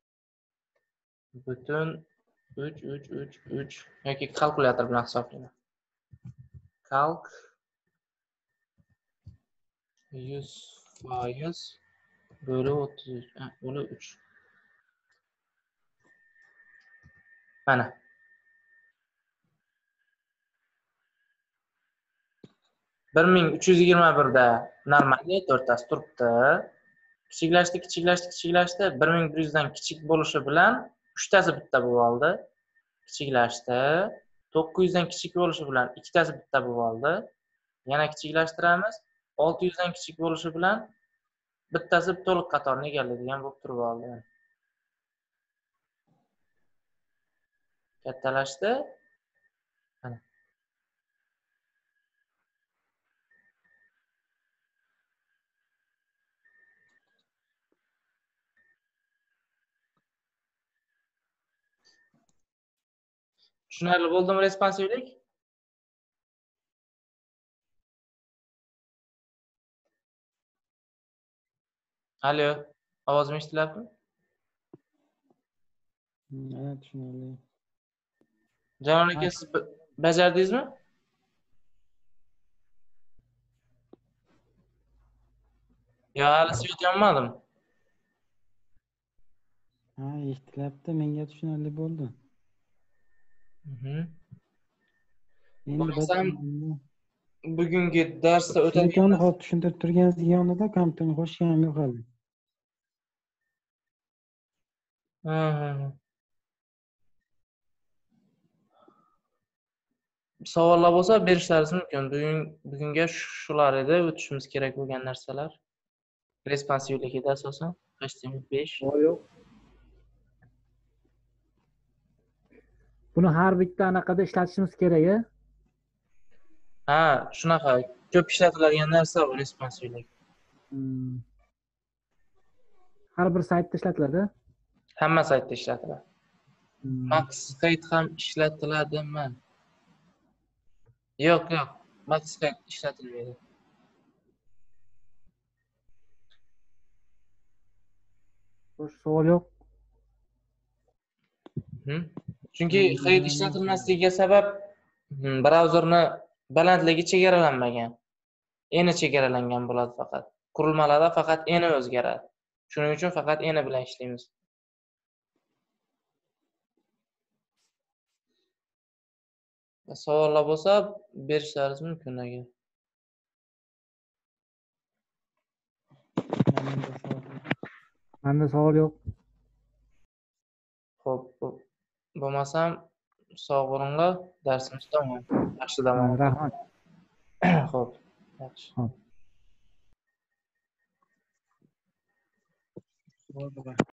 butun uch uch uch uch yoki kalkulyator bilan hisoblayman. Calc yuz foiz bo'lib o'ttiz uch bo'lib uch. Mana. bir ming uch yuz yigirma bir da normalga to'rttasi turibdi. Kichiklashdi, kichiklashdi, kichiklashdi. bir ming bir yuz dan kichik bo'lishi bilan uchtasi bitta bo'lib oldi. Kichiklashdi. to'qqiz yuz dan kichik bo'lishi bilan ikkitasi bitta bo'lib oldi. Yana kichiklashtiramiz. olti yuz dan kichik bo'lishi bilan bittasi to'liq qatorni egallaydigan bo'lib turib oldi. Kattalashdi. Mana. Tushunarli bo'ldimi responsivlik? Alo, ovozim eshitilyaptimi? Ha, tushunarli. Jalol aka, siz bajardingizmi? Yo, hali svet yonmadim. Ha, eshitilyapti, menga tushunarli bo'ldi. Mhm. Endi Bo'lsam bugungi darsda o'tadigan Telefonni hozir tushuntirib turganingiz yonida kompyuterni qo'shganim yo'q hali. Mhm. Savollar bo'lsa berishlaringiz mumkin. Bugun bugunga shular edi o'tishimiz kerak bo'lgan narsalar. Responsivligida asosan H T M L besh. Yo'q. Buni har bitta anaqada ishlatishimiz kerak-a? Ha, shunaqa ko'p ishlatiladigan narsa bu responsivlik. Hmm. Har bir saytda ishlatiladi. Hamma saytda ishlatiladi. Hmm. Max Skate ham ishlatiladimi? Yo'q, yo'q. Max Skate ishlatilmaydi. Bosh savol yo'q. Mhm. Chunki Hide ishlatilmasligiga sabab brauzerni balandligi chegaralanmagan. Eni chegaralangan bo'ladi faqat. Qurilmalarda faqat eni o'zgaradi. Shuning uchun faqat eni bilan ishlaymiz. Savollar bo'lsa berishlaringiz mumkin agar. Menda savol yo'q. Menda savol yo'q. Xo'p, bu- bo'lmasam sog' bo'linglar, darsimiz tamom. Yaxshi dam oling. Rahmat. Xo'p, yaxshi. Bo'ldi.